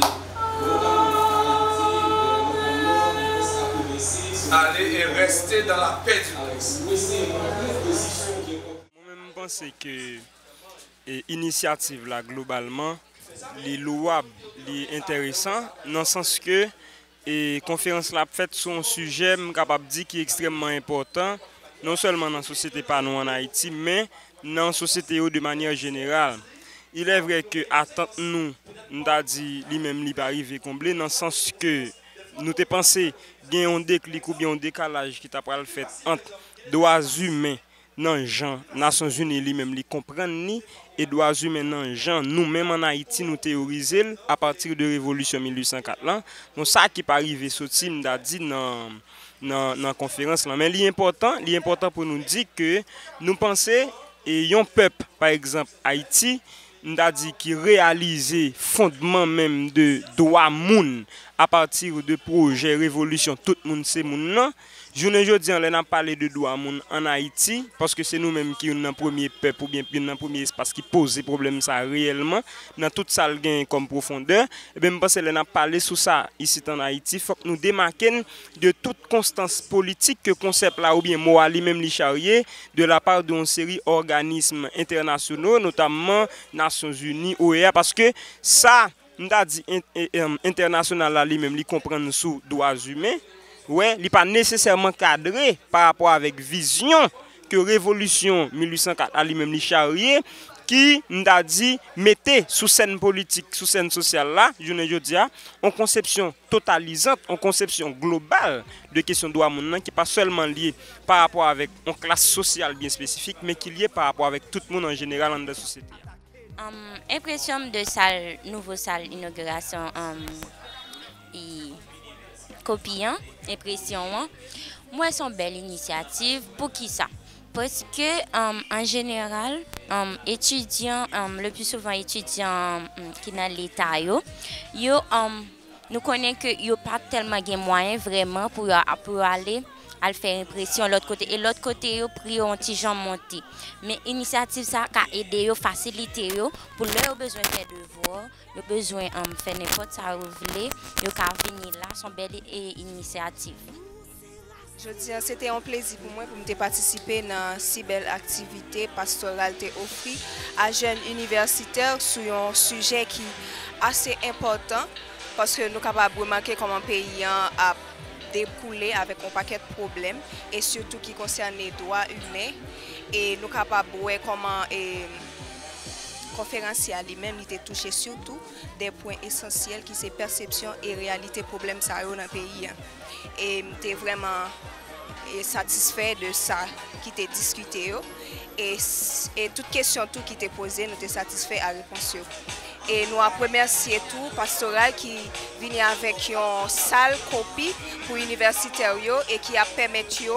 Speaker 11: Allez et restez dans la paix du Christ.
Speaker 12: Moi-même, je pense que l'initiative là globalement, les louable, les intéressant, dans le sens que la conférence là faite sur un sujet, je suis capable de dire qui est extrêmement important, non seulement dans la société pas nous en Haïti, mais dans la société de manière générale. Il est vrai que attente nous avons dit lui-même il pas arrivé combler dans le sens que nous avons pensé qu'il y a un déclic ou bien un décalage qui t'a pas le fait entre droits humains dans les gens, Nations Unies lui-même les comprennent ni et droits humains dans les gens, nous-mêmes en Haïti nous théorisons à partir de la révolution 1804 là. Donc ça qui pas arrivé sorti m'a dit dans la conférence là, mais l'important pour nous dire que nous pensons et un peuple par exemple Haïti nous dit qui réalisé fondement même de droit moun à partir de projet révolution tout le monde c'est moun là. Je ne dis on a parlé de droit moun en Haïti parce que c'est nous-mêmes qui sommes dans le premier peuple ou bien dans le premier espace qui pose des problèmes ça réellement dans toute ça le gain comme profondeur. Et bien je pense qu'on a parlé sur ça ici en Haïti, faut que nous démarquions de toute constance politique que concept là ou bien moral même li charrier de la part d'une série d'organismes internationaux notamment Nations Unies, OEA parce que ça nous a dit international là lui-même li comprendre sous droits humains. Ouais, il n'est pas nécessairement cadré par rapport avec vision que révolution 1804 a lui-même charrier qui m'a dit mettez sous scène politique, sous scène sociale là, je ne dis pas, en conception totalisante, en conception globale de question de droit monde qui n'est pas seulement lié par rapport avec une classe sociale bien spécifique, mais qui est lié par rapport avec tout le monde en général dans la société.
Speaker 13: Impression de salle, nouveau salle inauguration copiant, impression, moi c'est une belle initiative. Pour qui ça? Parce que en général, étudiants, le plus souvent étudiants qui sont dans l'État, nous connaissons que n'y a pas tellement de moyens vraiment pour aller à faire impression l'autre côté. Et l'autre côté, ils pris un petit genre monté. Mais l'initiative, ça a aidé, facilité, pour leur besoin de faire devoir, leur besoin de faire n'importe quoi, ils peuvent venir là, c'est une belle initiative.
Speaker 14: Je dis, c'était un plaisir pour moi de participer dans si belle activité pastorale offerte à jeunes universitaires sur un sujet qui est assez important parce que nous sommes capables de remarquer comment un pays a découlé avec un paquet de problèmes et surtout qui concerne les droits humains et nous sommes capables de voir comment conférencier lui-même il était touché surtout des points essentiels qui sont perception et réalité problème ça dans le pays et j'étais vraiment satisfait de ça qui était discuté et toute question tout qui était posée nous était satisfait à réponse. Et nous remercions tout pastoral qui vient avec une salle copie pour universitaires et qui a permis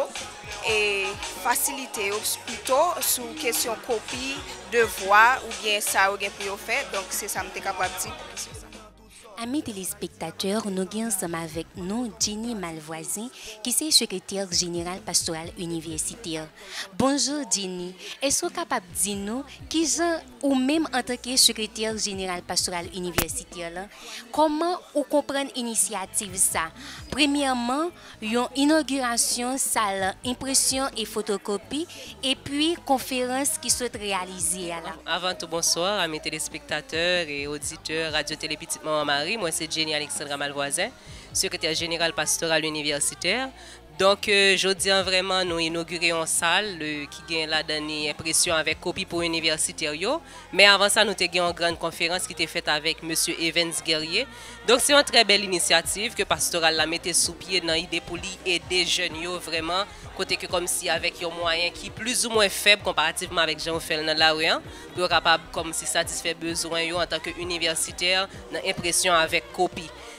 Speaker 14: et faciliter plutôt sous question copie, devoir ou bien ça ou bien pour faire. Donc c'est ça que je suis capable de dire.
Speaker 8: Amis téléspectateurs, nous sommes ensemble avec nous Jenny Malvoisin, qui est secrétaire générale pastorale universitaire. Bonjour Jenny, est-ce que vous êtes capable de dire nous, qui ou même en tant que secrétaire générale pastorale universitaire, comment vous comprenez l'initiative ça? Premièrement, une inauguration, salle, impression et photocopie, et puis conférence qui soit réalisée.
Speaker 15: Avant tout, bonsoir amis téléspectateurs et auditeurs Radio-Télé Petite Maman-Marie. Moi, c'est Jenny Alexandra Malvoisin, secrétaire générale pastorale universitaire. Donc, je dis vraiment, nous inaugurons une salle qui gagne la dernière impression avec copie pour universitaire. Mais avant ça, nous avons une grande conférence qui était faite avec M. Evans Guerrier. Donc, c'est une très belle initiative que Pastoral la mettait sous pied dans l'idée pour aider des jeunes, vraiment, côté que comme si avec un moyen qui est plus ou moins faible comparativement avec Jean Fel dans la rue, pour être capable comme si satisfaire besoin en tant qu'universitaire dans impression avec copie.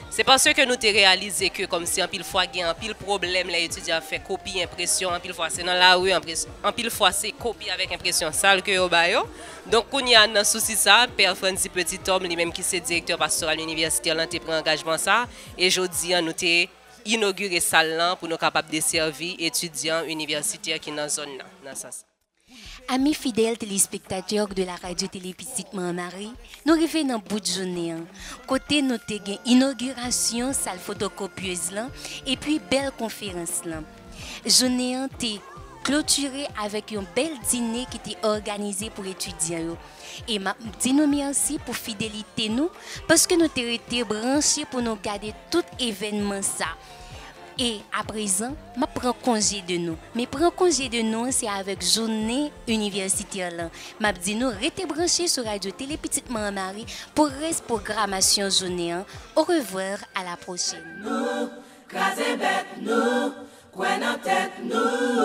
Speaker 15: C'est parce que nous avons réalisé que comme si en pile fois il y a un pile problème, les étudiants font copie, impression, en pile fois c'est dans la rue, en pile fois c'est copie avec impression sale que au bayo. Donc on y a un souci ça, Père Francis Petit Homme, lui-même qui est directeur pastoral universitaire, là pris engagement ça et jodi nous avons inauguré salle là pour nous capables de servir étudiants universitaires qui dans la zone là.
Speaker 8: Amis fidèles téléspectateurs de la radio-télé Petite Marie, nous arrivons dans le bout de journée. Côté nous avons inauguration, salle photocopieuse là, et puis belle conférence là. Journée est clôturée avec un bel dîner qui était organisé pour étudiants. Et je dis nous merci pour fidélité nous, parce que nous avons été branchés pour nous garder tout événement ça. Et à présent, je prends congé de nous. Mais prends congé de nous, c'est avec journée universitaire. Je dis nous, restez branchés sur Radio Télé Petite Marie pour reste programmation journée. Au revoir, à la prochaine.
Speaker 7: Nous, crasez bête, nous, quoi dans tête, nous.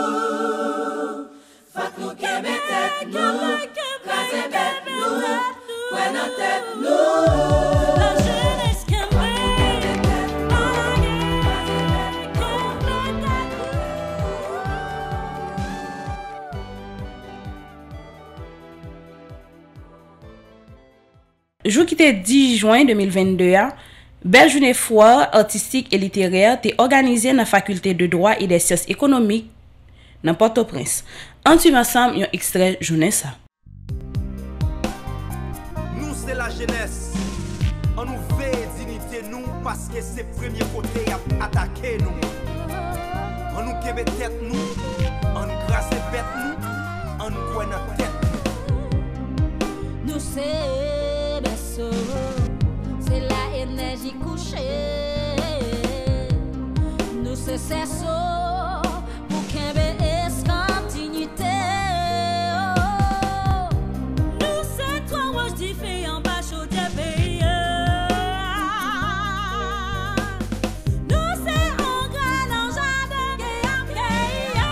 Speaker 7: Faut nous qu'aimer tête, nous, crasez bête, nous, quoi dans tête, nous.
Speaker 1: Jour qui était 10 juin 2022, belle journée foire artistique et littéraire était organisée dans la faculté de droit et des sciences économiques dans Port-au-Prince. On suit ensemble un extrait journée ça.
Speaker 6: Nous c'est la jeunesse. On nous veut dignité nous parce que c'est premier côté à attaquer nous. On nous kebe tête nous, on nous grâce bête nous, on nous coin notre tête.
Speaker 7: Nous c'est berceau, c'est la énergie couchée. Nous c'est cerceau pour qu'un escantinité. Nous c'est trois roches différents bas chaud de pays. Nous c'est un grand jardin qui a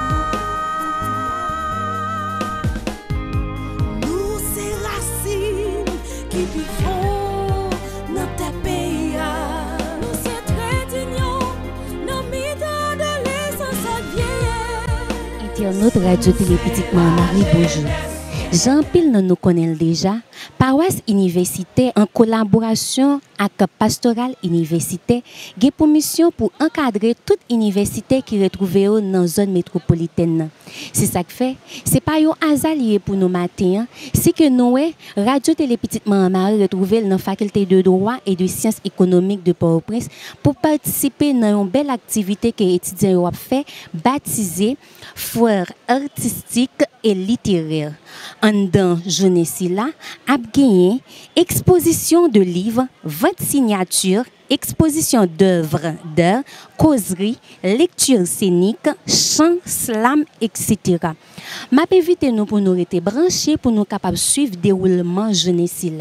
Speaker 7: nous c'est racines qui font notre pays. Nous c'est très d'union, nos midans de l'essence vieille.
Speaker 8: Internaute Radio Télé Petite Marie, bonjour. Jean-Pil nous connaît déjà. Paroisse universitaire en collaboration avec Pastoral universitaire a pour mission pour encadrer toute université qui retrouve dans la zone métropolitaine. C'est ça que fait. C'est pas un hasard pour nous matin. C'est que nous, Radio Télé Petite Marie, retrouvé dans la faculté de droit et de sciences économiques de Port-au-Prince pour participer à une belle activité que les étudiants ont fait, baptisée Foire artistique et littéraire. En dans journée là, a gagné exposition de livres, 20 signatures, exposition d'œuvres d'art, causerie, lecture scénique, chant, slam, etc. M'a invité nous pour nous rester branchés pour nous capables de suivre le déroulement jeunesse là.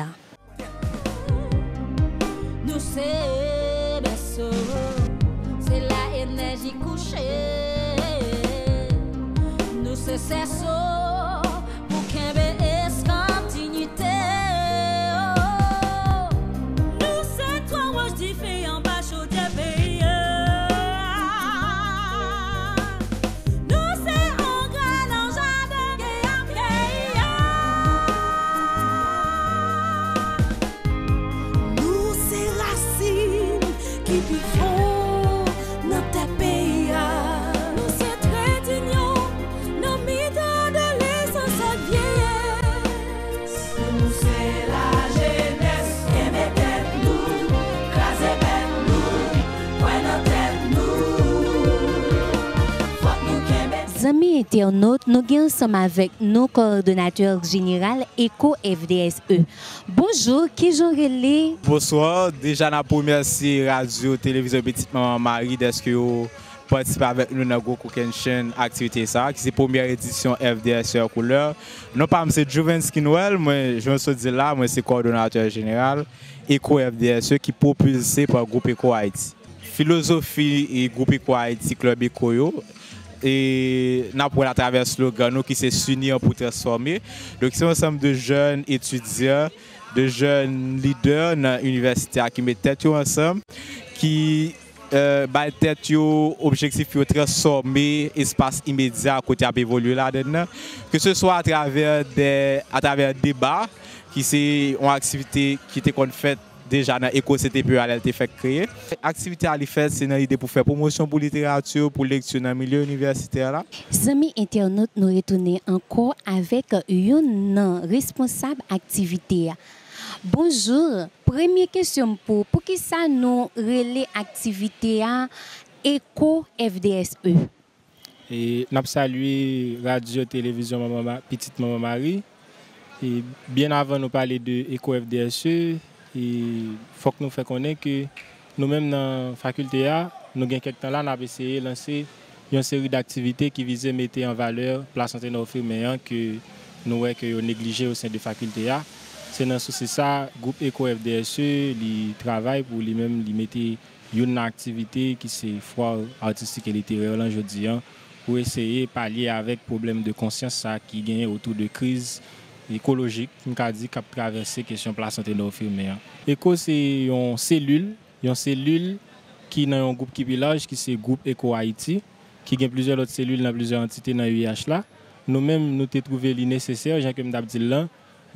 Speaker 7: Nous c'est berceau, c'est la énergie couchée. Nous c'est cerceau pour qu'un escantinité. Nous c'est trois roches différents bas chaud de pays. Nous c'est un grand jardin qui a nous c'est racines qui font notre pays. Nous c'est très d'union, nos midans de l'essence vieille. Nous c'est la jeunesse qui met tête nous, crasez bête nous, point dans tête nous. Faut nous qu'aimer.
Speaker 8: Amis internautes, nous sommes ensemble avec nos coordonnateurs général ECO-FDSE. Bonjour, qui j'en relais?
Speaker 16: Bonsoir, déjà la première c'est Radio Télévision Petite Marie d'est-ce que vous participez avec nous dans la chaîne activité ça qui c'est première édition FDSE couleur. Non pas c'est Jovenski Noël, moi je me suis dit là, moi c'est coordonnateur général ECO-FDSE qui propulsé par groupe ECO Haïti. Philosophie et groupe ECO Haïti Club ECO et nous à travers le slogan qui c'est s'unir pour transformer. Donc c'est un ensemble de jeunes étudiants, de jeunes leaders dans l'université qui mettent tête ensemble, qui tête objectif de transformer l'espace immédiat à côté à évoluer là-dedans, que ce soit à travers des débats qui c'est une activité qui était faite déjà dans l'éco-CTP, elle a été fait créer. L'activité à l'IFES, c'est l'idée pour faire promotion pour la littérature, pour lecture dans le milieu universitaire.
Speaker 8: Les amis internautes, nous retournons encore avec une responsable activité. Bonjour, première question pour qui ça nous relais activité éco-FDSE?
Speaker 17: Et nous saluons Radio Télévision Petite Maman Marie. Et bien avant nous parler de éco-FDSE, il faut que nous fassions connaître que nous-mêmes dans la faculté, nous avons quelques temps là, nous avons essayé de lancer une série d'activités qui visaient à mettre en valeur la santé de nos infirmières que nous avons négligé au sein de la faculté. C'est dans ce sens ça, le groupe éco-FDSE il travaille pour lui-même mettre une activité qui c'est foire artistique et littéraire aujourd'hui pour essayer de pallier avec le problème de conscience qui gagne autour de crise écologique qui a traversé la question de la santé de nos infirmières. Éco, c'est une cellule qui est dans un groupe qui village, qui c'est le groupe Éco Haïti, qui a plusieurs autres cellules dans plusieurs entités dans l'UIH là. Nous-mêmes, nous avons trouvé le nécessaire, comme d'habitude là,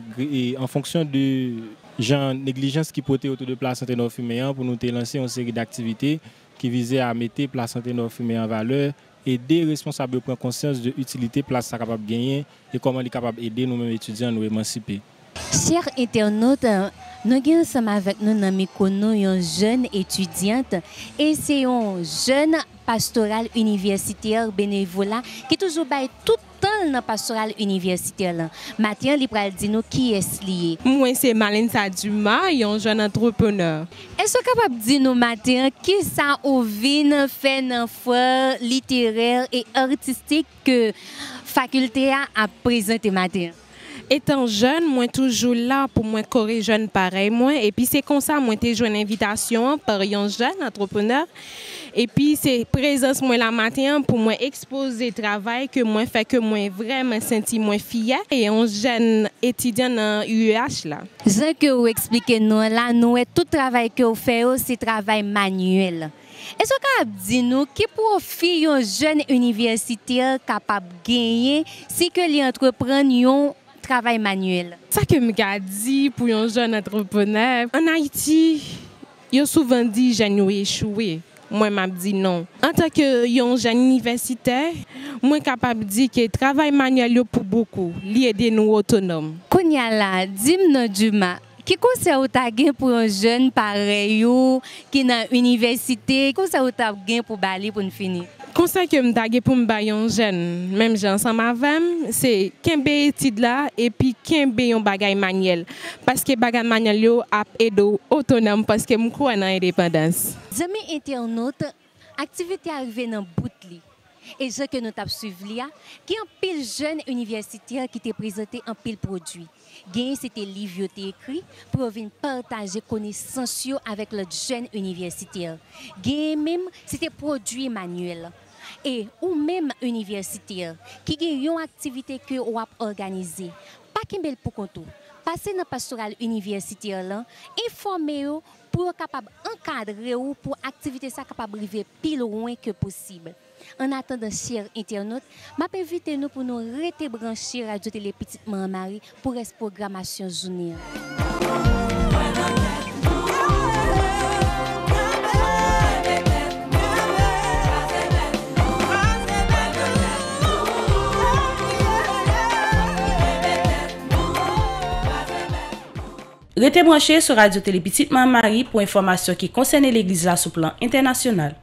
Speaker 17: et en fonction de la négligence qui portait autour de la santé de nos infirmières, pour nous lancer une série d'activités qui visaient à mettre la santé de nos infirmières en valeur, aider les responsables à prendre conscience de l'utilité de la capable de gagner et comment ils sont capables d'aider nous-mêmes étudiants à nous émanciper.
Speaker 8: Chers internautes, nous sommes ensemble avec nous dans une jeune étudiante et c'est une jeune pastorale universitaire bénévolat qui toujours bail tout le temps dans la pastorale universitaire. Mathieu, il va dire nous qui est lié.
Speaker 18: Moi, c'est Malène Saduma, un jeune entrepreneur.
Speaker 8: Est-ce que vous capable de dire nous, Mathieu, qui ça ou vient faire dans foire littéraire et artistique que faculté a présenté Mathieu?
Speaker 18: Étant jeune, moi toujours là pour moi corriger jeune pareil moi et puis c'est comme ça moi j'ai joué une invitation par un jeune entrepreneur et puis c'est présence moi la matin pour moi exposer travail que moi fait que moi vraiment senti moi fière et un jeune étudiant dans UEH là.
Speaker 8: Ce que vous expliquez nous là nous tout travail que vous faites c'est travail manuel. Est-ce que vous dites nous qui profite un jeune universitaire capable de gagner si que les entrepreneurs travail manuel?
Speaker 18: Ça que me dit pour un jeune entrepreneur en Haïti, il souvent dit j'ai échoué. Moi m'a dit non. En tant que jeune universitaire, moi capable de dire que travail manuel pour beaucoup, l'aider nous autonomes.
Speaker 8: Kounya la, dis-moi Juma, qui conseil ou ta gain pour un jeune pareil qui dans université, conseil ou ta gain pour bali pour finir?
Speaker 18: Conseil que me dagué pour me bailler un jeune, même j'ai ensemble avec, c'est qu'un étude là et puis qu'un un bagay manuel parce que bagay manuel yo a aidé autonome parce que me crois dans indépendance.
Speaker 8: Amis internautes, activité arrivée dans bout li. Et ce que nous t'avons suivi là, qui en pile jeune universitaire qui t'a présenté en pile produit. Gain c'était livre qui écrit pour venir partager connaissances avec le jeune universitaire. Gain même c'était produit manuel. Et ou même universitaire qui gagne une activité que ou a organisée. Pas qu'un pour compte. Passez dans pastoral universitaire là, informer pour capable encadrer ou pour activité ça capable arriver plus loin que possible. En attendant, chers internautes, je m'invite nous pour nous rester branchés Radio Télé Petite Maman Marie pour cette programmation journée.
Speaker 1: Restez branchés sur Radio Télé Petite Maman Marie pour informations qui concernent l'Église là sur plan international.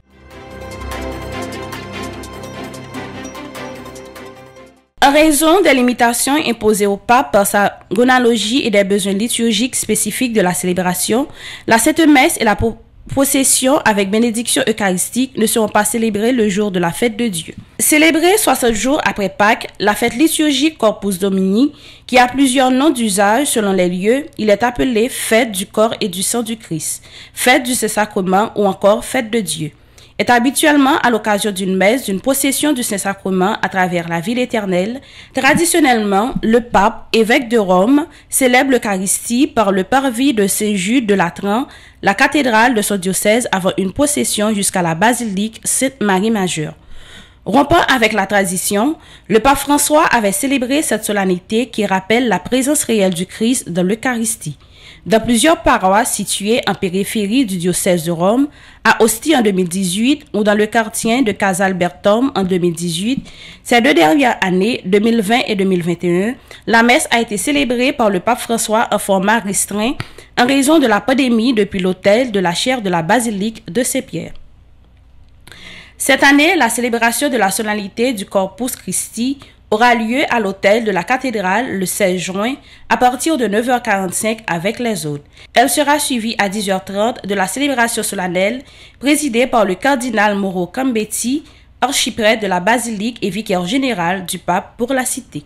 Speaker 1: En raison des limitations imposées au pape par sa chronologie et des besoins liturgiques spécifiques de la célébration, la Sainte Messe et la procession avec bénédiction eucharistique ne seront pas célébrées le jour de la fête de Dieu. Célébrée 60 jours après Pâques, la fête liturgique Corpus Domini, qui a plusieurs noms d'usage selon les lieux, il est appelé fête du corps et du sang du Christ, fête du Saint-Sacrement ou encore fête de Dieu. est habituellement à l'occasion d'une messe, d'une procession du Saint-Sacrement à travers la ville éternelle. Traditionnellement, le pape, évêque de Rome, célèbre l'Eucharistie par le parvis de Saint-Jude de Latran, la cathédrale de son diocèse, avant une procession jusqu'à la basilique Sainte-Marie-Majeure. Rompant avec la tradition, le pape François avait célébré cette solennité qui rappelle la présence réelle du Christ dans l'Eucharistie. Dans plusieurs paroisses situées en périphérie du diocèse de Rome, à Ostie en 2018 ou dans le quartier de Casalbertum en 2018, ces 2 dernières années, 2020 et 2021, la messe a été célébrée par le pape François en format restreint en raison de la pandémie depuis l'autel de la chaire de la basilique de Saint-Pierre. Cette année, la célébration de la solennité du Corpus Christi aura lieu à l'autel de la cathédrale le 16 juin à partir de 9h45 avec les autres. Elle sera suivie à 10h30 de la célébration solennelle présidée par le cardinal Mauro Cambetti, archiprêtre de la basilique et vicaire général du pape pour la cité.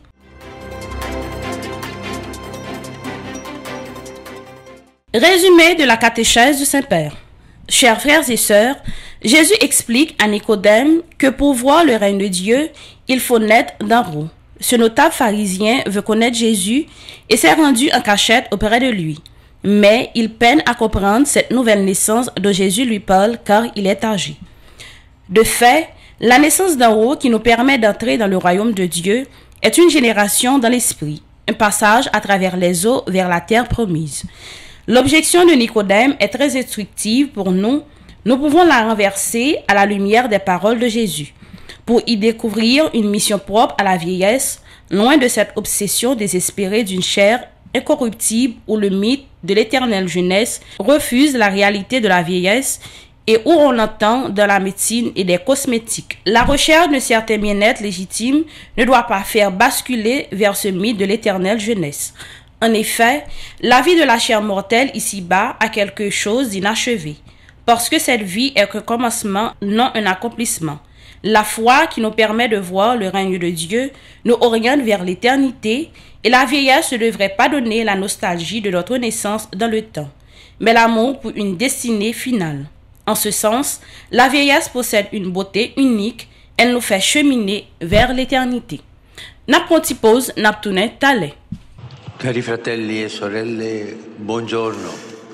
Speaker 1: Résumé de la catéchèse du Saint-Père. Chers frères et sœurs, Jésus explique à Nicodème que pour voir le règne de Dieu, il faut naître d'en haut. Ce notable pharisien veut connaître Jésus et s'est rendu en cachette auprès de lui. Mais il peine à comprendre cette nouvelle naissance dont Jésus lui parle car il est âgé. De fait, la naissance d'en haut qui nous permet d'entrer dans le royaume de Dieu est une génération dans l'esprit, un passage à travers les eaux vers la terre promise. L'objection de Nicodème est très instructive pour nous. Nous pouvons la renverser à la lumière des paroles de Jésus, pour y découvrir une mission propre à la vieillesse, loin de cette obsession désespérée d'une chair incorruptible où le mythe de l'éternelle jeunesse refuse la réalité de la vieillesse et où on entend dans la médecine et des cosmétiques. La recherche de certains bien-être légitimes ne doit pas faire basculer vers ce mythe de l'éternelle jeunesse. En effet, la vie de la chair mortelle ici-bas a quelque chose d'inachevé, parce que cette vie est qu'un commencement, non un accomplissement. La foi qui nous permet de voir le règne de Dieu nous oriente vers l'éternité, et la vieillesse ne devrait pas donner la nostalgie de notre naissance dans le temps, mais l'amour pour une destinée finale. En ce sens, la vieillesse possède une beauté unique, elle nous fait cheminer vers l'éternité. N'approntipose n'aptune tale.
Speaker 19: Cari fratelli e sorelle, buongiorno.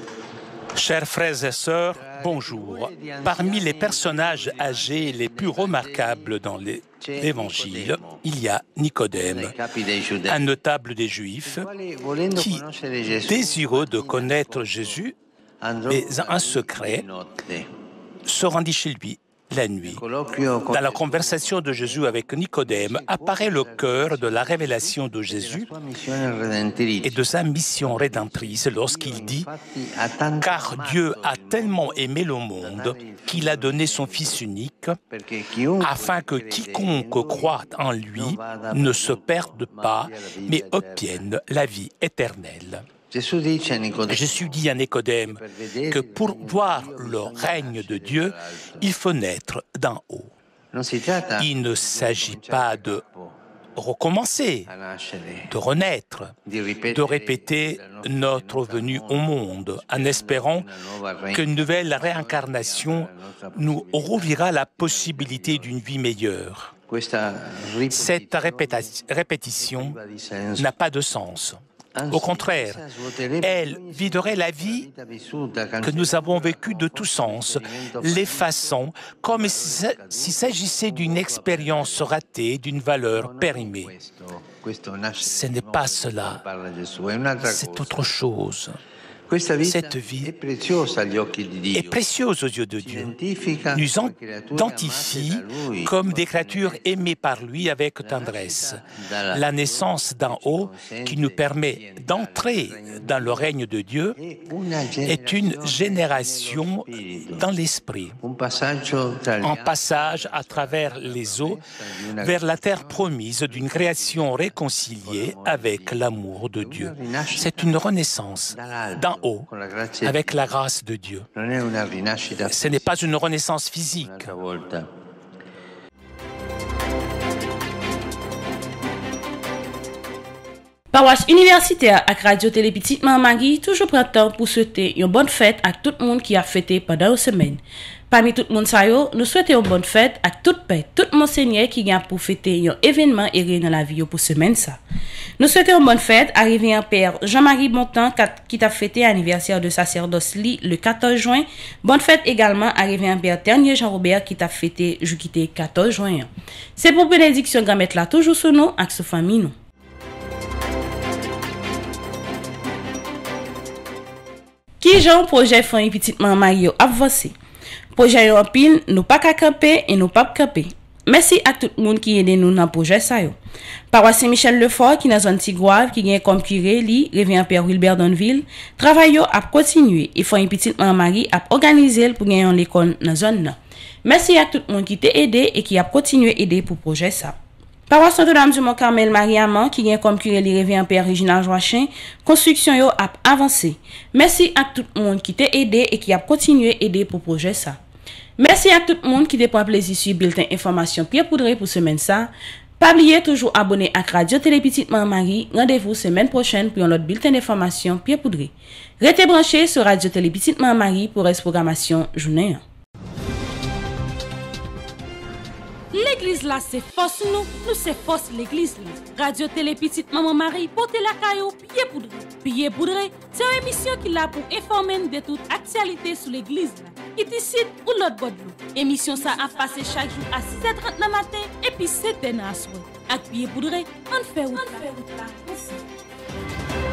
Speaker 20: Chers frères et sœurs, bonjour. Parmi les personnages âgés les plus remarquables dans l'Évangile, il y a Nicodème, un notable des Juifs, qui, désireux de connaître Jésus, mais en secret, se rendit chez lui la nuit. Dans la conversation de Jésus avec Nicodème apparaît le cœur de la révélation de Jésus et de sa mission rédemptrice lorsqu'il dit « Car Dieu a tellement aimé le monde qu'il a donné son Fils unique, afin que quiconque croit en lui ne se perde pas, mais obtienne la vie éternelle. » Jésus dit à Nicodème que pour voir le règne de Dieu, il faut naître d'en haut. Il ne s'agit pas de recommencer, de renaître, de répéter notre venue au monde en espérant qu'une nouvelle réincarnation nous rouvrira la possibilité d'une vie meilleure. Cette répétition n'a pas de sens. Au contraire, elle viderait la vie que nous avons vécue de tout sens, l'effaçant comme s'il s'agissait d'une expérience ratée, d'une valeur périmée. Ce n'est pas cela, c'est autre chose. Cette vie est précieuse aux yeux de Dieu, nous identifie comme des créatures aimées par lui avec tendresse. La naissance d'en haut, qui nous permet d'entrer dans le règne de Dieu, est une génération dans l'esprit, un passage à travers les eaux vers la terre promise d'une création réconciliée avec l'amour de Dieu. C'est une renaissance d'en haut, avec la grâce de Dieu. Ce n'est pas une renaissance physique.
Speaker 1: Paroisse universitaire ak Radio Télé Petite Maman Marie toujours prend temps pour souhaiter une bonne fête à tout le monde qui a fêté pendant une semaine. Parmi tout le monde ça yo, nous souhaitons une bonne fête à toute paix, tout monseigneur qui vient pour fêter un événement erré dans la vie pour semaine ça. Nous souhaitons une bonne fête à révérend Père Jean-Marie Bontemps qui a fêté l'anniversaire de sacerdoce li le 14 juin. Bonne fête également à révérend Père Ternier Jean-Robert qui a fêté le 14 juin. C'est pour bénédiction grand mettre là toujours sur nous avec sa famille nous. Qui j'en projet famille petite maman Mario avancé. Projet en pile, nous pas qu'à camper et nous pas camper. Merci à tout le monde qui aide nous dans le projet ça yo. Paroisse Saint-Michel Lefort qui dans zone Tigouave qui gagne comme curé li révérend Père Wilbert Donville, travail yo a continuer et famille petite maman Marie a organisé pour gagner l'école dans zone là. Merci à tout le monde qui t'a aidé et qui a continué aider pour projet ça. Paroisse Notre-Dame du Mont-Carmel Marie-Amand qui gagne comme curé li révérend Père Réginald Joachim, construction yo a avancé. Merci à tout le monde qui t'a aidé et qui a continué aider pour projet ça. Merci à tout le monde qui prend plaisir sur le bulletin information Pierre Poudré pour semaine ça. Pas oublier toujours abonner à Radio Télé Petite Maman Marie. Rendez-vous semaine prochaine pour un autre bulletin d'information Pierre Poudré. Restez branchés sur Radio Télé Petite Maman Marie pour la programmation journée.
Speaker 21: L'église là c'est force nous c'est force l'église là. Radio Télé Petite Maman Marie portez la caillou Pierre Poudré. Pierre Poudré, c'est une émission qui là pour informer de toute actualité sur l'église là. Qui décide ou l'autre bord de émission ça a passé chaque jour à 6h30 le matin et puis 7h à soir. Avec Pierre Poudré, on fait route là.